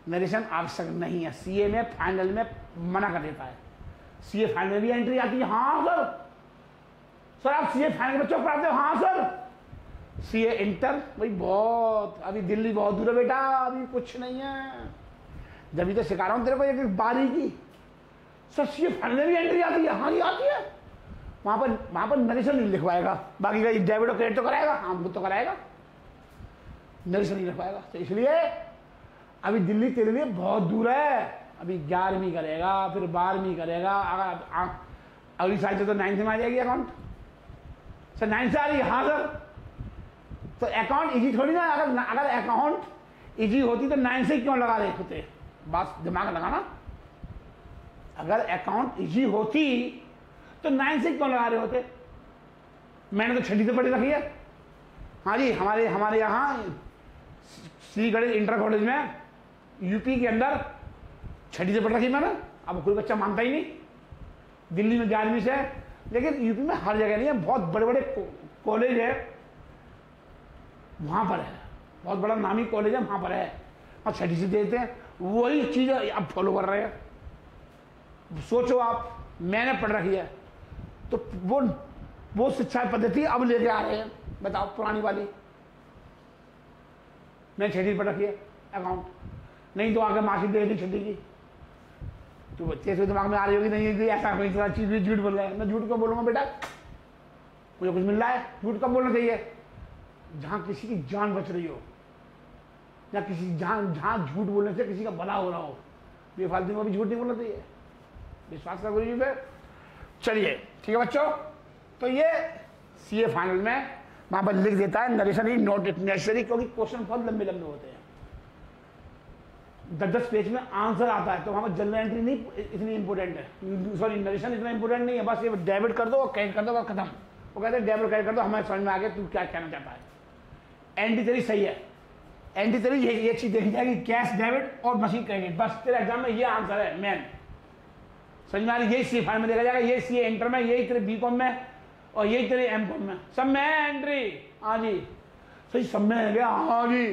Narration आवश्यक नहीं है। सीए में फाइनल में मना कर देता है। सीए फाइनल में भी एंट्री आती है, हाँ सर आप सीए फाइनल में बच्चों पढ़ाते हो, हाँ सर। सीए इंटर भाई बहुत, अभी दिल्ली बहुत दूर है बेटा, अभी कुछ नहीं है। जब भी तो सिखा रहा हूँ तेरे को एक बारी की। सर सीए फाइनल में भी एंट्री आती है, हाँ ये आती है। वहां पर नरेशन नहीं लिखवाएगा, बाकी का डेबिट और क्रेडिट तो कराएगा, हाँ वो तो कराएगा, नरेशन नहीं लिखवाएगा। तो इसलिए अभी दिल्ली तेरे लिए बहुत दूर है। अभी 11वीं करेगा, फिर 12वीं करेगा, अगर अगली साल से तो 9th में आ जाएगी अकाउंट। सर 9th से आ रही है, हाँ सर। तो अकाउंट इजी थोड़ी ना, अगर अकाउंट इजी होती तो 9th से क्यों लगा रहे होते, बात दिमाग लगाना। अगर अकाउंट इजी होती तो 9th से क्यों लगा रहे होते। मैंने तो 6वीं से पढ़ी रखी है। हाँ जी, हमारे यहाँ श्री गणेश इंटर कॉलेज में यूपी के अंदर 6वीं से पढ़ रखी मैंने। अब कोई बच्चा मानता ही नहीं। दिल्ली में 11वीं से, लेकिन यूपी में हर जगह नहीं है, बहुत बड़े बड़े कॉलेज है वहाँ पर है, बहुत बड़ा नामी कॉलेज है वहाँ पर है, और 6वीं से देते हैं। वही चीज़ अब फॉलो कर रहे हैं। सोचो आप, मैंने पढ़ रखी है तो वो शिक्षा पद्धति अब लेके आ रहे हैं। बताओ, पुरानी वाली मैंने 6वीं पढ़ रखी है अकाउंट, नहीं तो आगे मार्कशीट दे दी 6वीं की। तो बच्चे से दिमाग में आ रही होगी, नहीं कि ऐसा कोई तरह चीज झूठ बोल रहा है। मैं झूठ क्यों बोलूंगा बेटा, मुझे कुछ मिल रहा है। झूठ कब बोलना चाहिए, जहां किसी की जान बच रही हो, या जहां झूठ बोलने से किसी का भला हो रहा हो। बेफालतू में भी झूठ नहीं बोलना चाहिए। विश्वास का गुरु जी पे। चलिए ठीक है बच्चों, तो ये सीए फाइनल में वहां पर लिख देता है नरेशन इज नॉट नेसेसरी, क्योंकि क्वेश्चन बहुत लंबे लंबे होते हैं, 10-10 पेज में आंसर आता है। तो वहां पर जनरल एंट्री नहीं इतनी इंपॉर्टेंट है, सॉरी नरेशन इतना इंपॉर्टेंट नहीं है। बस ये डेबिट कर दो और क्रेडिट कर दो और खत्म। वो कहते हैं डेबिट क्रेडिट कर दो, हमें समझ में आ गया तू क्या कहना चाहता है। एंट्री तेरी सही है, एंट्री तेरी ये चीज देखी जाएगी, कैश डेबिट और मशीन क्रेडिट। बस तेरे एग्जाम में ये आंसर है मेन, समझ में आ रही। यही सी फाइनल में देखा जाएगा, ये सी इंटर में, यही तेरे बीकॉम में, और यही तेरे एमकॉम में, सब में है एंट्री। हाँ जी सही, सब में है क्या, हाँ जी।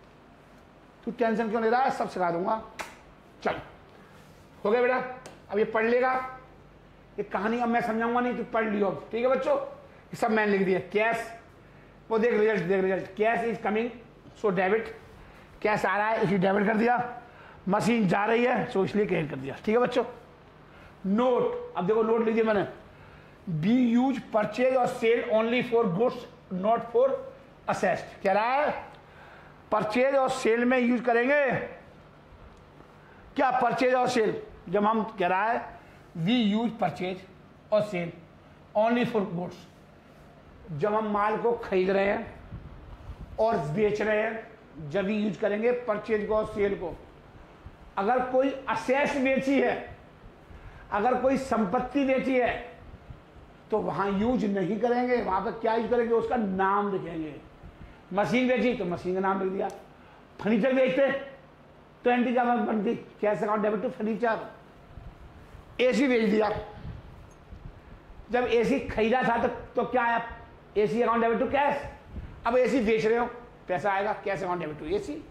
तू टेंशन क्यों ले रहा है, सब सिखा दूंगा। चल हो गया बेटा, अब ये पढ़ लेगा, ये कहानी अब मैं समझाऊंगा नहीं, तू पढ़ लियो। ठीक है बच्चों, ये सब मैंने लिख दिया। कैश, वो देख result, cash is coming so debit, cash आ रहा है इसलिए डेबिट कर दिया। मशीन जा रही है सो इसलिए क्रेडिट कर दिया। ठीक है बच्चों। नोट, अब देखो नोट लिख दिया मैंने, बी यूज परचेज और sale only for goods not for assets. कह रहा है परचेज और सेल में यूज करेंगे क्या, परचेज और सेल। जब हम कह रहा है वी यूज परचेज और सेल ओनली फॉर गुड्स, जब हम माल को खरीद रहे हैं और बेच रहे हैं, जब ही यूज करेंगे परचेज को और सेल को। अगर कोई असेस बेची है, अगर कोई संपत्ति बेची है, तो वहां यूज नहीं करेंगे। वहां पर क्या यूज करेंगे, उसका नाम लिखेंगे। मशीन बेची तो मशीन का नाम लिख दिया। फर्नीचर बेचते तो एंट्री क्या बनती, cash account debit to furniture. AC बेच दिया, जब एसी खरीदा था तो क्या आया, AC account debit to cash. अब एसी बेच रहे हो, पैसा आएगा cash account debit to AC.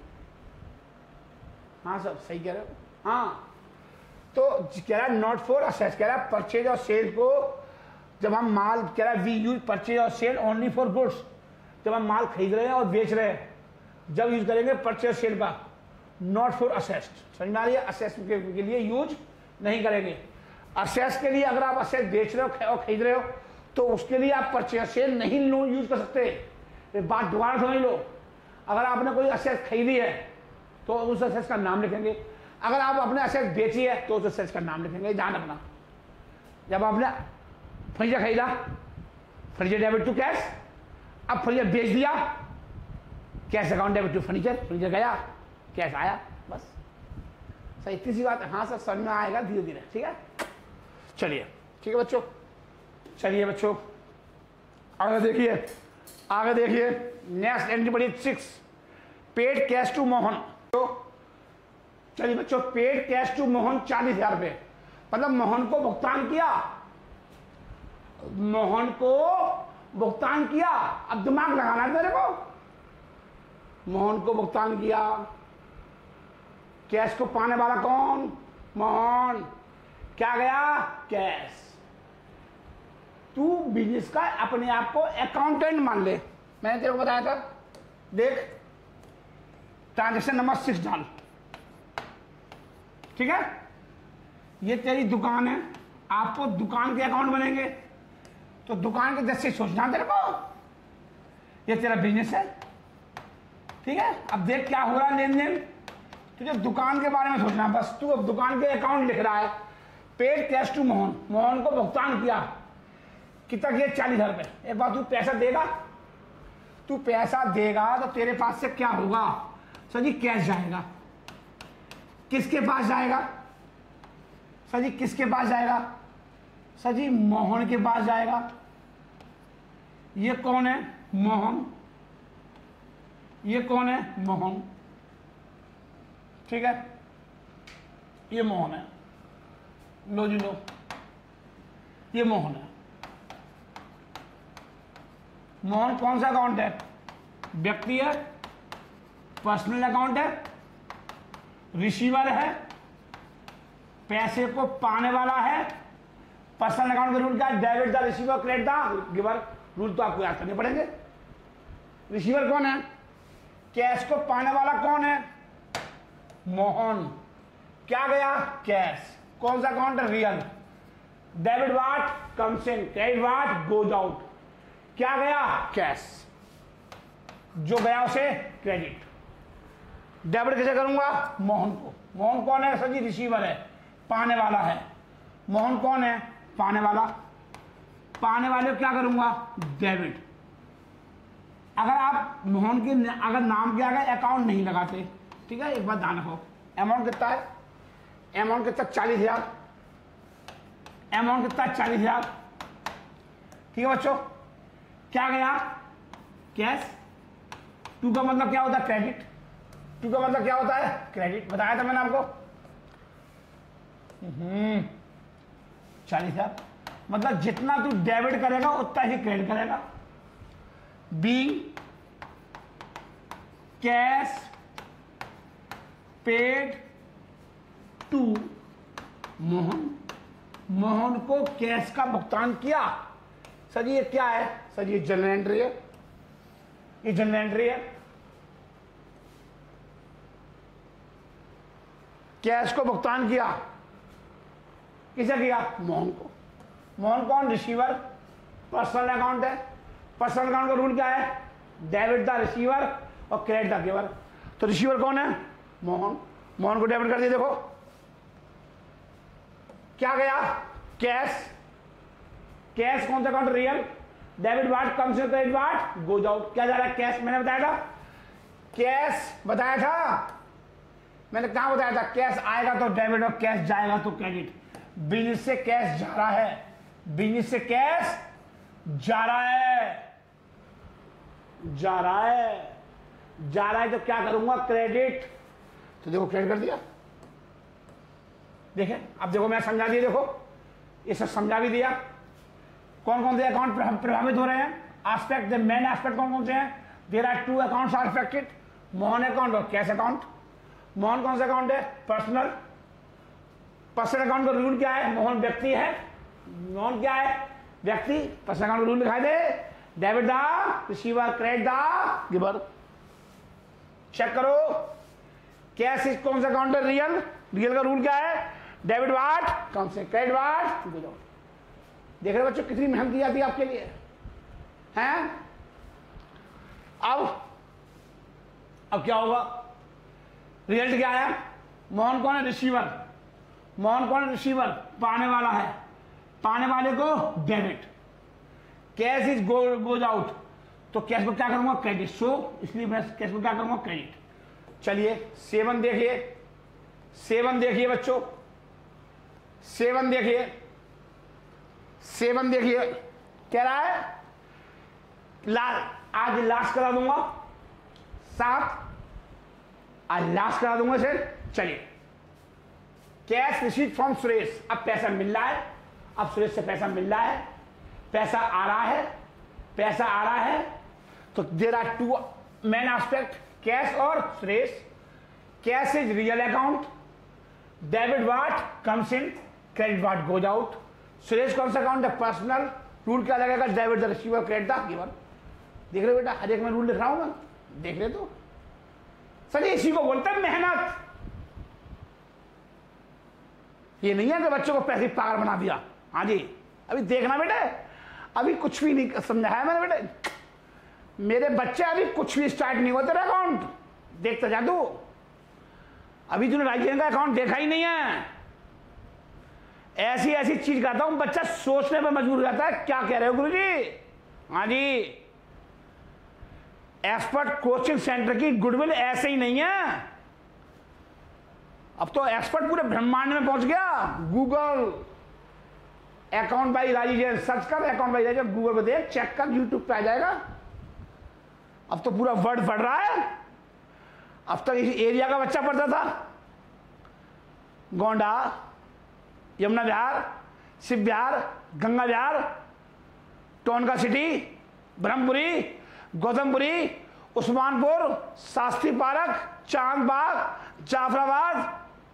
हाँ सब सही कह रहे हो। हाँ तो कह रहा है नॉट फॉर असेस, कह रहा है परचेज और सेल को, जब हम माल, कह रहा है वी यूज परचेज और सेल ओनली फॉर गुड्स, जब हम माल खरीद रहे हैं और बेच रहे हैं, जब यूज करेंगे परचेज सेल का, नॉट फॉर असेस्ड। समझ में आ रही है, असेस के लिए यूज नहीं करेंगे। असेस के लिए अगर आप असेस बेच रहे हो और खरीद रहे हो तो उसके लिए आप परचेज सेल नहीं यूज कर सकते। बात दोबारा समझ लो, अगर आपने कोई असेस खरीदी है तो उस असेस का नाम लिखेंगे, अगर आप अपने असेस बेची है तो उस असेस का नाम लिखेंगे। ध्यान रखना, जब आपने फर्नीचर खरीदा, फर्नीचर डेबिट टू कैश, अब फर्नीचर बेच दिया, cash account debit to furniture, furniture गया कैश आया, बस सही। इतनी सी बात है। हाँ सर समझ में आएगा धीरे धीरे। ठीक है, चलिए ठीक है बच्चों। चलिए बच्चों आगे देखिए, आगे देखिए नेक्स्ट एंट्री बढ़ी 6, पेड कैश टू मोहन। तो चलिए बच्चों, पेड कैश टू मोहन 40,000 रुपये, मतलब मोहन को भुगतान किया, मोहन को भुगतान किया। अब दिमाग लगाना है तेरे को, मोहन को भुगतान किया, कैश को पाने वाला कौन? मोहन। क्या गया? कैश। तू बिजनेस का अपने आप को अकाउंटेंट मान ले, मैंने तेरे को बताया था। देख, ट्रांजेक्शन नंबर 6 डाल, ठीक है। ये तेरी दुकान है, आपको दुकान के अकाउंट बनेंगे, तो दुकान के दृष्टि से सोचना तेरे को, ये तेरा बिजनेस है, ठीक है। अब देख क्या हो रहा है लेन देन, तुझे दुकान के बारे में सोचना है बस। तू अब दुकान के अकाउंट लिख रहा है, paid cash to Mohan, Mohan को भुगतान किया, कितना किया? 40,000 रुपये। एक बार तू पैसा देगा, तू पैसा देगा तो तेरे पास से क्या होगा? सर जी कैश जाएगा। किसके पास जाएगा? सर जी किसके पास जाएगा? सर जी मोहन के पास जाएगा। ये कौन है? मोहन। ये कौन है? मोहन, ठीक है। ये मोहन है, लो जी लो, ये मोहन है। मोहन कौन सा अकाउंट है? व्यक्ति है, पर्सनल अकाउंट है, रिसीवर है, पैसे को पाने वाला है। पर्सनल अकाउंट का रूल क्या है? Debit the receiver, credit the giver. Rule तो आपको याद करने पड़ेंगे। रिसीवर कौन है? कैश को पाने वाला कौन है? मोहन। क्या गया? कैश। कौन सा अकाउंट है? Real. Debit what comes in, credit what goes out. क्या गया? कैश। जो गया उसे क्रेडिट। डेबिट कैसे करूंगा? मोहन को। मोहन कौन है? सर जी रिसीवर है, पाने वाला है। मोहन कौन है? पाने वाला। पाने वाले को क्या करूंगा? डेबिट। अगर आप मोहन के अगर नाम के आगे अकाउंट नहीं लगाते, ठीक है, एक बात ध्यान रखो। अमाउंट कितना है? अमाउंट कितना? 40,000। अमाउंट कितना? 40,000, ठीक है बच्चों। क्या गया? कैश। टू का मतलब क्या होता है? क्रेडिट। टू का मतलब क्या होता है? क्रेडिट। बताया था मैंने आपको। 40,000 मतलब जितना तू डेबिट करेगा उतना ही क्रेडिट करेगा। Be cash paid to Mohan. Mohan को कैश का भुगतान किया। सर जी ये क्या है? सर जी ये जर्नल एंट्री है, ये जर्नल एंट्री है। कैश को भुगतान किया, किसे किया? मोहन को। मोहन कौन? रिसीवर। पर्सनल अकाउंट है, पर्सनल अकाउंट का रूल क्या है? डेबिट द रिसीवर और क्रेडिट द गिवर। तो रिसीवर कौन है? मोहन। मोहन को डेबिट कर दिया। देखो क्या गया? कैश। कैश कौन सा account? Real. Debit what comes in, credit what goes out. क्या जा रहा है? कैश। मैंने बताया था, कैश बताया था, मैंने कहा बताया था। कैश आएगा तो डेबिट और कैश जाएगा तो क्रेडिट। बिजनेस से कैश जा रहा है, बिजनेस से कैश जा रहा है, जा रहा है, जा रहा है तो क्या करूंगा? क्रेडिट। तो देखो क्रेडिट कर दिया। देखें अब देखो मैं समझा दिया, देखो ये सब समझा भी दिया। कौन कौन से अकाउंट प्रभावित हो रहे हैं? एस्पेक्ट, द मेन एस्पेक्ट कौन कौन से हैं? There are 2 accounts are affected, Mohan account और कैश अकाउंट। मोहन कौन सा अकाउंट है? पर्सनल। पर्सनल अकाउंट का रूल क्या है? मोहन व्यक्ति है, मोहन क्या है? व्यक्ति। पर्सनल अकाउंट का रूल दिखाई दे, debit the receiver, credit the giver. Check करो कैश इज कौन सा अकाउंट है? रियल। रियल का रूल क्या है? डेबिट वाट कम से, क्रेडिट वाट गोज आउट। देख रहे बच्चों कितनी मेहनत की जाती है आपके लिए, हैं? अब क्या होगा? रिजल्ट क्या आया? मोहन कौन है? रिसीवर। मोहन कौन है? रिसीवर, पाने वाला है, पाने वाले को debit. Cash is goes out, तो कैश को क्या करूंगा? क्रेडिट। सो इसलिए मैं कैश को क्या करूंगा? क्रेडिट। चलिए 7 देखिए, 7 देखिए बच्चों, 7 देखिए, 7 देखिए कह रहा है आज लास्ट करा दूंगा 7, आज लास्ट करा दूंगा सर। चलिए कैश रिसीव फ्रॉम सुरेश। अब पैसा मिल रहा है, अब सुरेश से पैसा मिल रहा है, पैसा आ रहा है, पैसा आ रहा है। तो there are 2 main aspect, cash और Suresh. Cash is real account, debit what comes in, credit what goes out. Suresh कौन सा अकाउंट है? पर्सनल। रूल क्या लगेगा? Debit the receiver, credit the giver. देख रहे हो बेटा, हर एक में रूल लिख रहा हूं मैं, देख रहे तो सर। इसी को बोलते हैं मेहनत। ये नहीं है कि बच्चों को पैसे पागल बना दिया। हाँ जी, अभी देखना बेटा, अभी कुछ भी नहीं समझाया मैंने बेटा। मेरे बच्चे अभी कुछ भी स्टार्ट नहीं होते तेरा अकाउंट, देखता जा तू। अभी तूने राजीव का अकाउंट देखा ही नहीं है। ऐसी ऐसी चीज करता हूं, बच्चा सोचने पर मजबूर हो जाता है। क्या कह रहे हो गुरुजी? हाँ जी, एक्सपर्ट कोचिंग सेंटर की गुडविल ऐसे ही नहीं है। अब तो एक्सपर्ट पूरे ब्रह्मांड में पहुंच गया। Google account by Rajiv Jain search कर, अकाउंट बाई राजीव गूगल पे देख, चेक कर, यूट्यूब पे आ जाएगा। अब तो पूरा वर्ड पढ़ रहा है। अब तक इस एरिया का बच्चा पढ़ता था, गोंडा, यमुना विहार, शिव विहार, गंगा विहार, टोनका सिटी, ब्रह्मपुरी, गौतमपुरी, उस्मानपुर, शास्त्री पार्क, चांद बाग, जाफराबाद,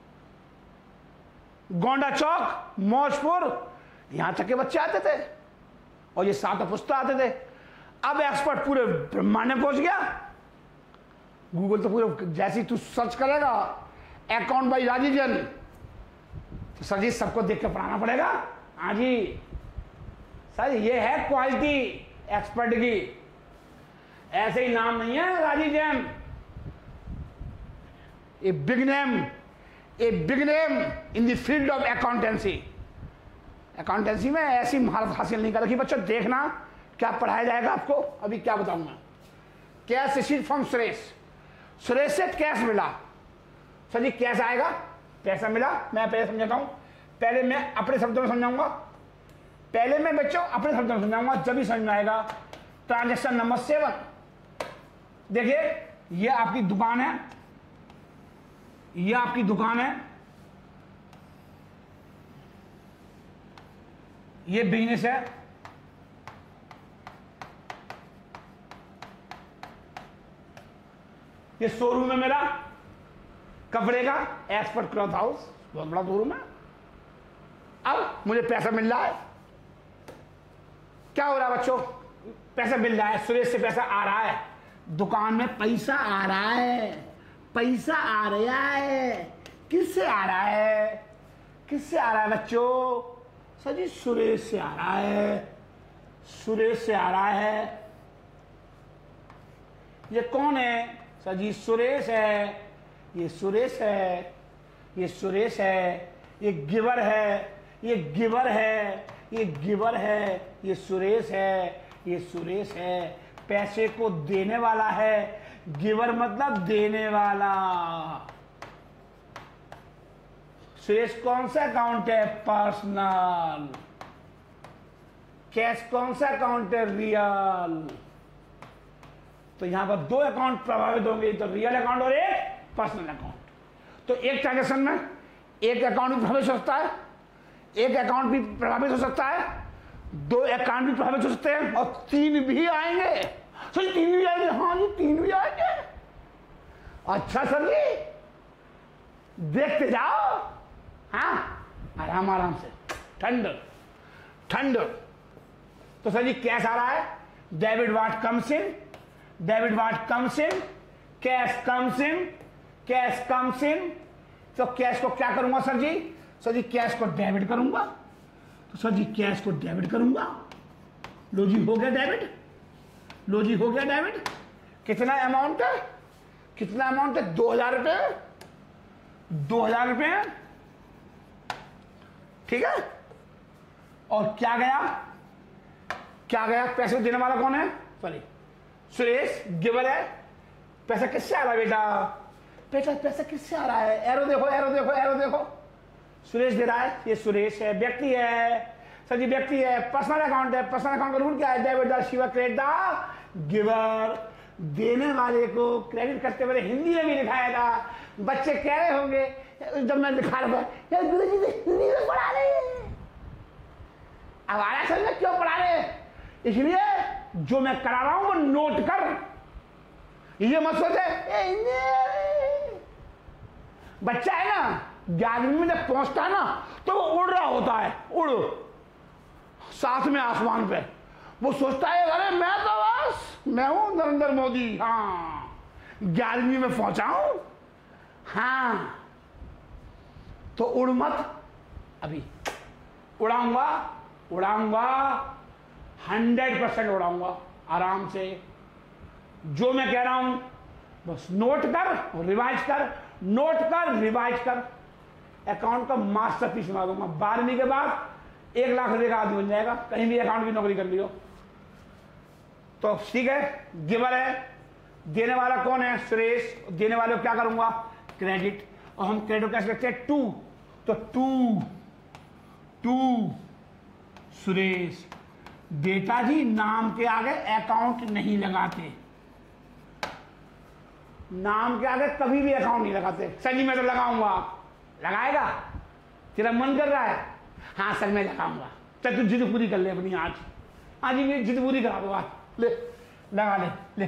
गोंडा चौक, मौजपुर, यहां तक के बच्चे आते थे और ये 7 पुस्ता आते थे। अब एक्सपर्ट पूरे ब्रह्मांड में पहुंच गया। गूगल तो पूरे, जैसे तू सर्च करेगा अकाउंट बाई राजीव जैन, तो सर जी सबको देख के पढ़ाना पड़ेगा। हाँ जी सर, ये है क्वालिटी एक्सपर्ट की। ऐसे ही नाम नहीं है Rajiv Jain. A big name in the field of accountancy. Accountancy में ऐसी महारत हासिल नहीं कर रखी बच्चों। देखना क्या पढ़ाया जाएगा आपको, अभी क्या बताऊंगा। Cash received from Suresh, Suresh से कैश मिला। सर जी कैश आएगा, पैसा मिला। मैं पहले समझाता हूं, पहले मैं अपने शब्दों में समझाऊंगा। पहले मैं बच्चों अपने शब्दों में समझाऊंगा, जब ही समझ में आएगा। ट्रांजेक्शन नंबर 7, देखिए ये आपकी दुकान है, ये आपकी दुकान है, ये बिजनेस है, ये शोरूम है मेरा कपड़े का, एक्सपर्ट क्लॉथ हाउस, बहुत बड़ा शोरूम है। अब मुझे पैसा मिल रहा है। क्या हो रहा है बच्चों? पैसा मिल रहा है, सुरेश से पैसा आ रहा है, दुकान में पैसा आ रहा है, पैसा आ रहा है। किससे आ रहा है? किससे आ रहा है बच्चों? सर जी सुरेश से आ रहा है, सुरेश से आ रहा है। ये कौन है? सर जी सुरेश है, ये सुरेश है, ये सुरेश है, ये गिवर है, ये गिवर है, ये गिवर है, ये सुरेश है, ये सुरेश है। पैसे को देने वाला है, गिवर मतलब देने वाला। सुरेश कौन सा अकाउंट है? पर्सनल। कैश कौन सा अकाउंट है? रियल। तो यहां पर 2 अकाउंट प्रभावित होंगे, तो रियल अकाउंट और एक पर्सनल अकाउंट। तो एक ट्रांजेक्शन में एक अकाउंट भी प्रभावित हो सकता है, एक अकाउंट भी प्रभावित हो सकता है, 2 अकाउंट भी प्रभावित हो सकते हैं, और 3 भी आएंगे। सर 3 भी आएंगे? हाँ जी 3 भी आएंगे। अच्छा सर जी देखते जाओ, हाँ आराम आराम से, ठंड ठंड। तो सर जी कैश आ रहा है, debit what comes in, debit what comes in, cash comes in, cash comes in. तो कैश को क्या करूंगा सर जी? सर जी कैश को डेबिट करूंगा। तो सर जी कैश को डेबिट करूंगा। लो जी हो गया डेबिट, लो जी हो गया डेबिट। कितना अमाउंट है? कितना अमाउंट है? 2000 रुपये, 2000 रुपये, ठीक है। और क्या गया? क्या गया? पैसे देने वाला कौन है? सॉरी सुरेश, गिवर है। पैसा किससे आ रहा है बेटा? बेटा पैसा किससे आ रहा है? एरो देखो, एरो देखो, एरो देखो। सुरेश दे रहा है, ये सुरेश है, व्यक्ति है। सर जी व्यक्ति है, पर्सनल अकाउंट है। पर्सनल अकाउंट का रूल क्या है? Debit the receiver, credit the giver. देने वाले को क्रेडिट करते हुए हिंदी में भी लिखाया था। बच्चे कह रहे होंगे जब मैं लिखा रहा था, गुरुजी हिंदी में पढ़ा रहे हैं। अब आया समझ में क्यों पढ़ा रहे हैं? इसलिए जो मैं करा रहा हूं वो नोट कर। ये मत सोचे बच्चा है ना 11वीं में जब पहुंचता है ना तो वो उड़ रहा होता है, उड़ साथ में आसमान पे। वो सोचता है अरे मैं तो बस मैं हूं नरेंद्र मोदी, हाँ 11वीं में पहुंचा हूं, हाँ तो उड़ मत, अभी उड़ाऊंगा 100% उड़ाऊंगा आराम से। जो मैं कह रहा हूं बस नोट कर रिवाइज कर, नोट कर रिवाइज कर। अकाउंट का मास्टरपीस बना दूंगा। 12वीं के बाद 1 लाख रुपए का आदमी बन जाएगा, कहीं भी अकाउंट की नौकरी कर लियो तो ठीक है। गिवर है, देने वाला कौन है? सुरेश। देने वाले को क्या करूंगा? क्रेडिट। और हम क्रेडिट कैसे लिखते हैं? टू, तो टू सुरेश। बेटा जी नाम के आगे अकाउंट नहीं लगाते, नाम के आगे कभी भी अकाउंट नहीं लगाते। सर जी मैं तो लगाऊंगा। लगाएगा? तेरा मन कर रहा है? हाँ सर मैं लगाऊंगा। चल तू जिद पूरी कर ले अपनी आज ही मेरी जिद पूरी करा दो। आज ले लगा ले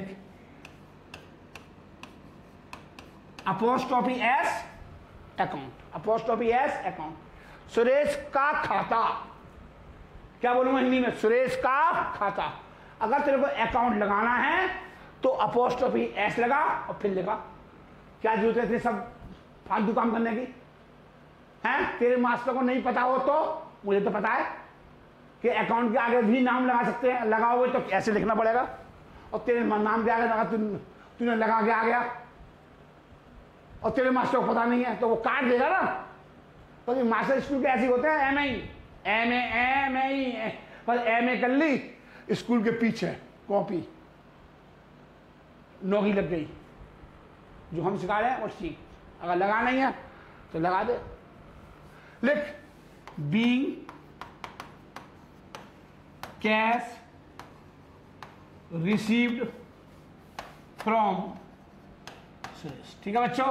apostrophe s account, apostrophe s account. Suresh का खाता, क्या बोलूंगा हिंदी में? सुरेश का खाता। अगर तेरे को अकाउंट लगाना है तो अपोस्ट्रोफी एस लगा और फिर लगा। क्या जरूरत है तेरे सब फालतू काम करने की? हैं? तेरे मास्टर को नहीं पता हो तो मुझे तो पता है कि अकाउंट के आगे भी नाम लगा सकते हैं। लगाओगे तो ऐसे लिखना पड़ेगा, और तेरे नाम के आगे लगा तूने लगा के आ गया और तेरे मास्टर को पता नहीं है तो वो काट देगा ना। तो ये मास्टर स्कूल के ऐसे होते हैं, एम ए पर एम ए कर ली स्कूल के पीछे कॉपी, नौकरी लग गई। जो हम सिखा रहे हैं वो सीख, अगर लगा नहीं है तो लगा दे। लिख being cash received from Suresh. ठीक है बच्चों?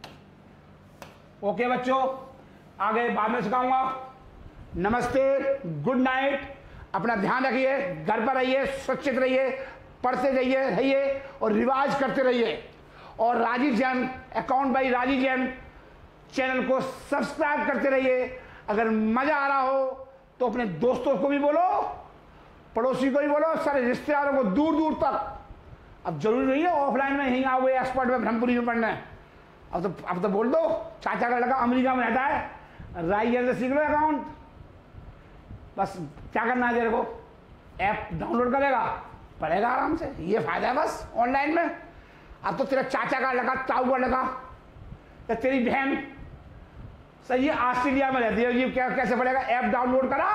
ओके बच्चों, आगे बाद में सिखाऊंगा। नमस्ते, गुड नाइट। अपना ध्यान रखिए, घर पर रहिए, सुरक्षित रहिए, पढ़ते रहिए और रिवाज करते रहिए। और Rajiv Jain account by Rajiv Jain channel को सब्सक्राइब करते रहिए। अगर मजा आ रहा हो तो अपने दोस्तों को भी बोलो, पड़ोसी को भी बोलो, सारे रिश्तेदारों को दूर दूर तक। अब जरूरी नहीं है ऑफलाइन में ही आओ एक्सपर्ट में ब्रह्मपुरी में पढ़ना है। अब तो बोल दो चाचा का लड़का अमेरिका में रहता है, राजीव से सीख लो अकाउंट। बस क्या करना है तेरे को? ऐप डाउनलोड करेगा, पढ़ेगा आराम से। ये फायदा है बस ऑनलाइन में। अब तो तेरा चाचा का लगा, ताऊ का लगा, या तेरी बहन सर ये ऑस्ट्रेलिया में रहती है, ये क्या कैसे पढ़ेगा? ऐप डाउनलोड करा,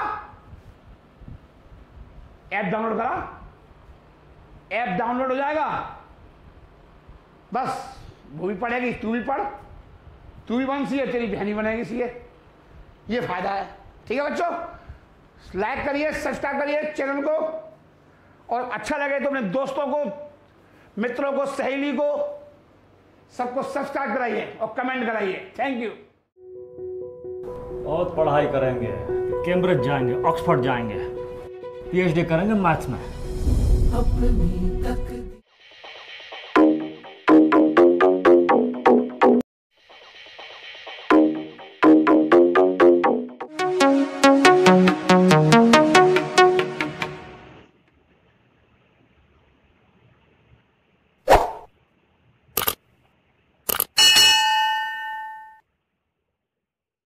ऐप डाउनलोड हो जाएगा, बस वो भी पढ़ेगी, तू भी पढ़, तू भी बन सीए, तेरी बहनी बनेगी सीए। ये फायदा है। ठीक है बच्चों, लाइक करिए, सब्सक्राइब करिए चैनल को, और अच्छा लगे तो अपने दोस्तों को, मित्रों को, सहेली को, सबको सब्सक्राइब कराइए और कमेंट कराइए। Thank you. बहुत पढ़ाई करेंगे, कैम्ब्रिज जाएंगे, ऑक्सफोर्ड जाएंगे, पीएचडी करेंगे मैथ्स में।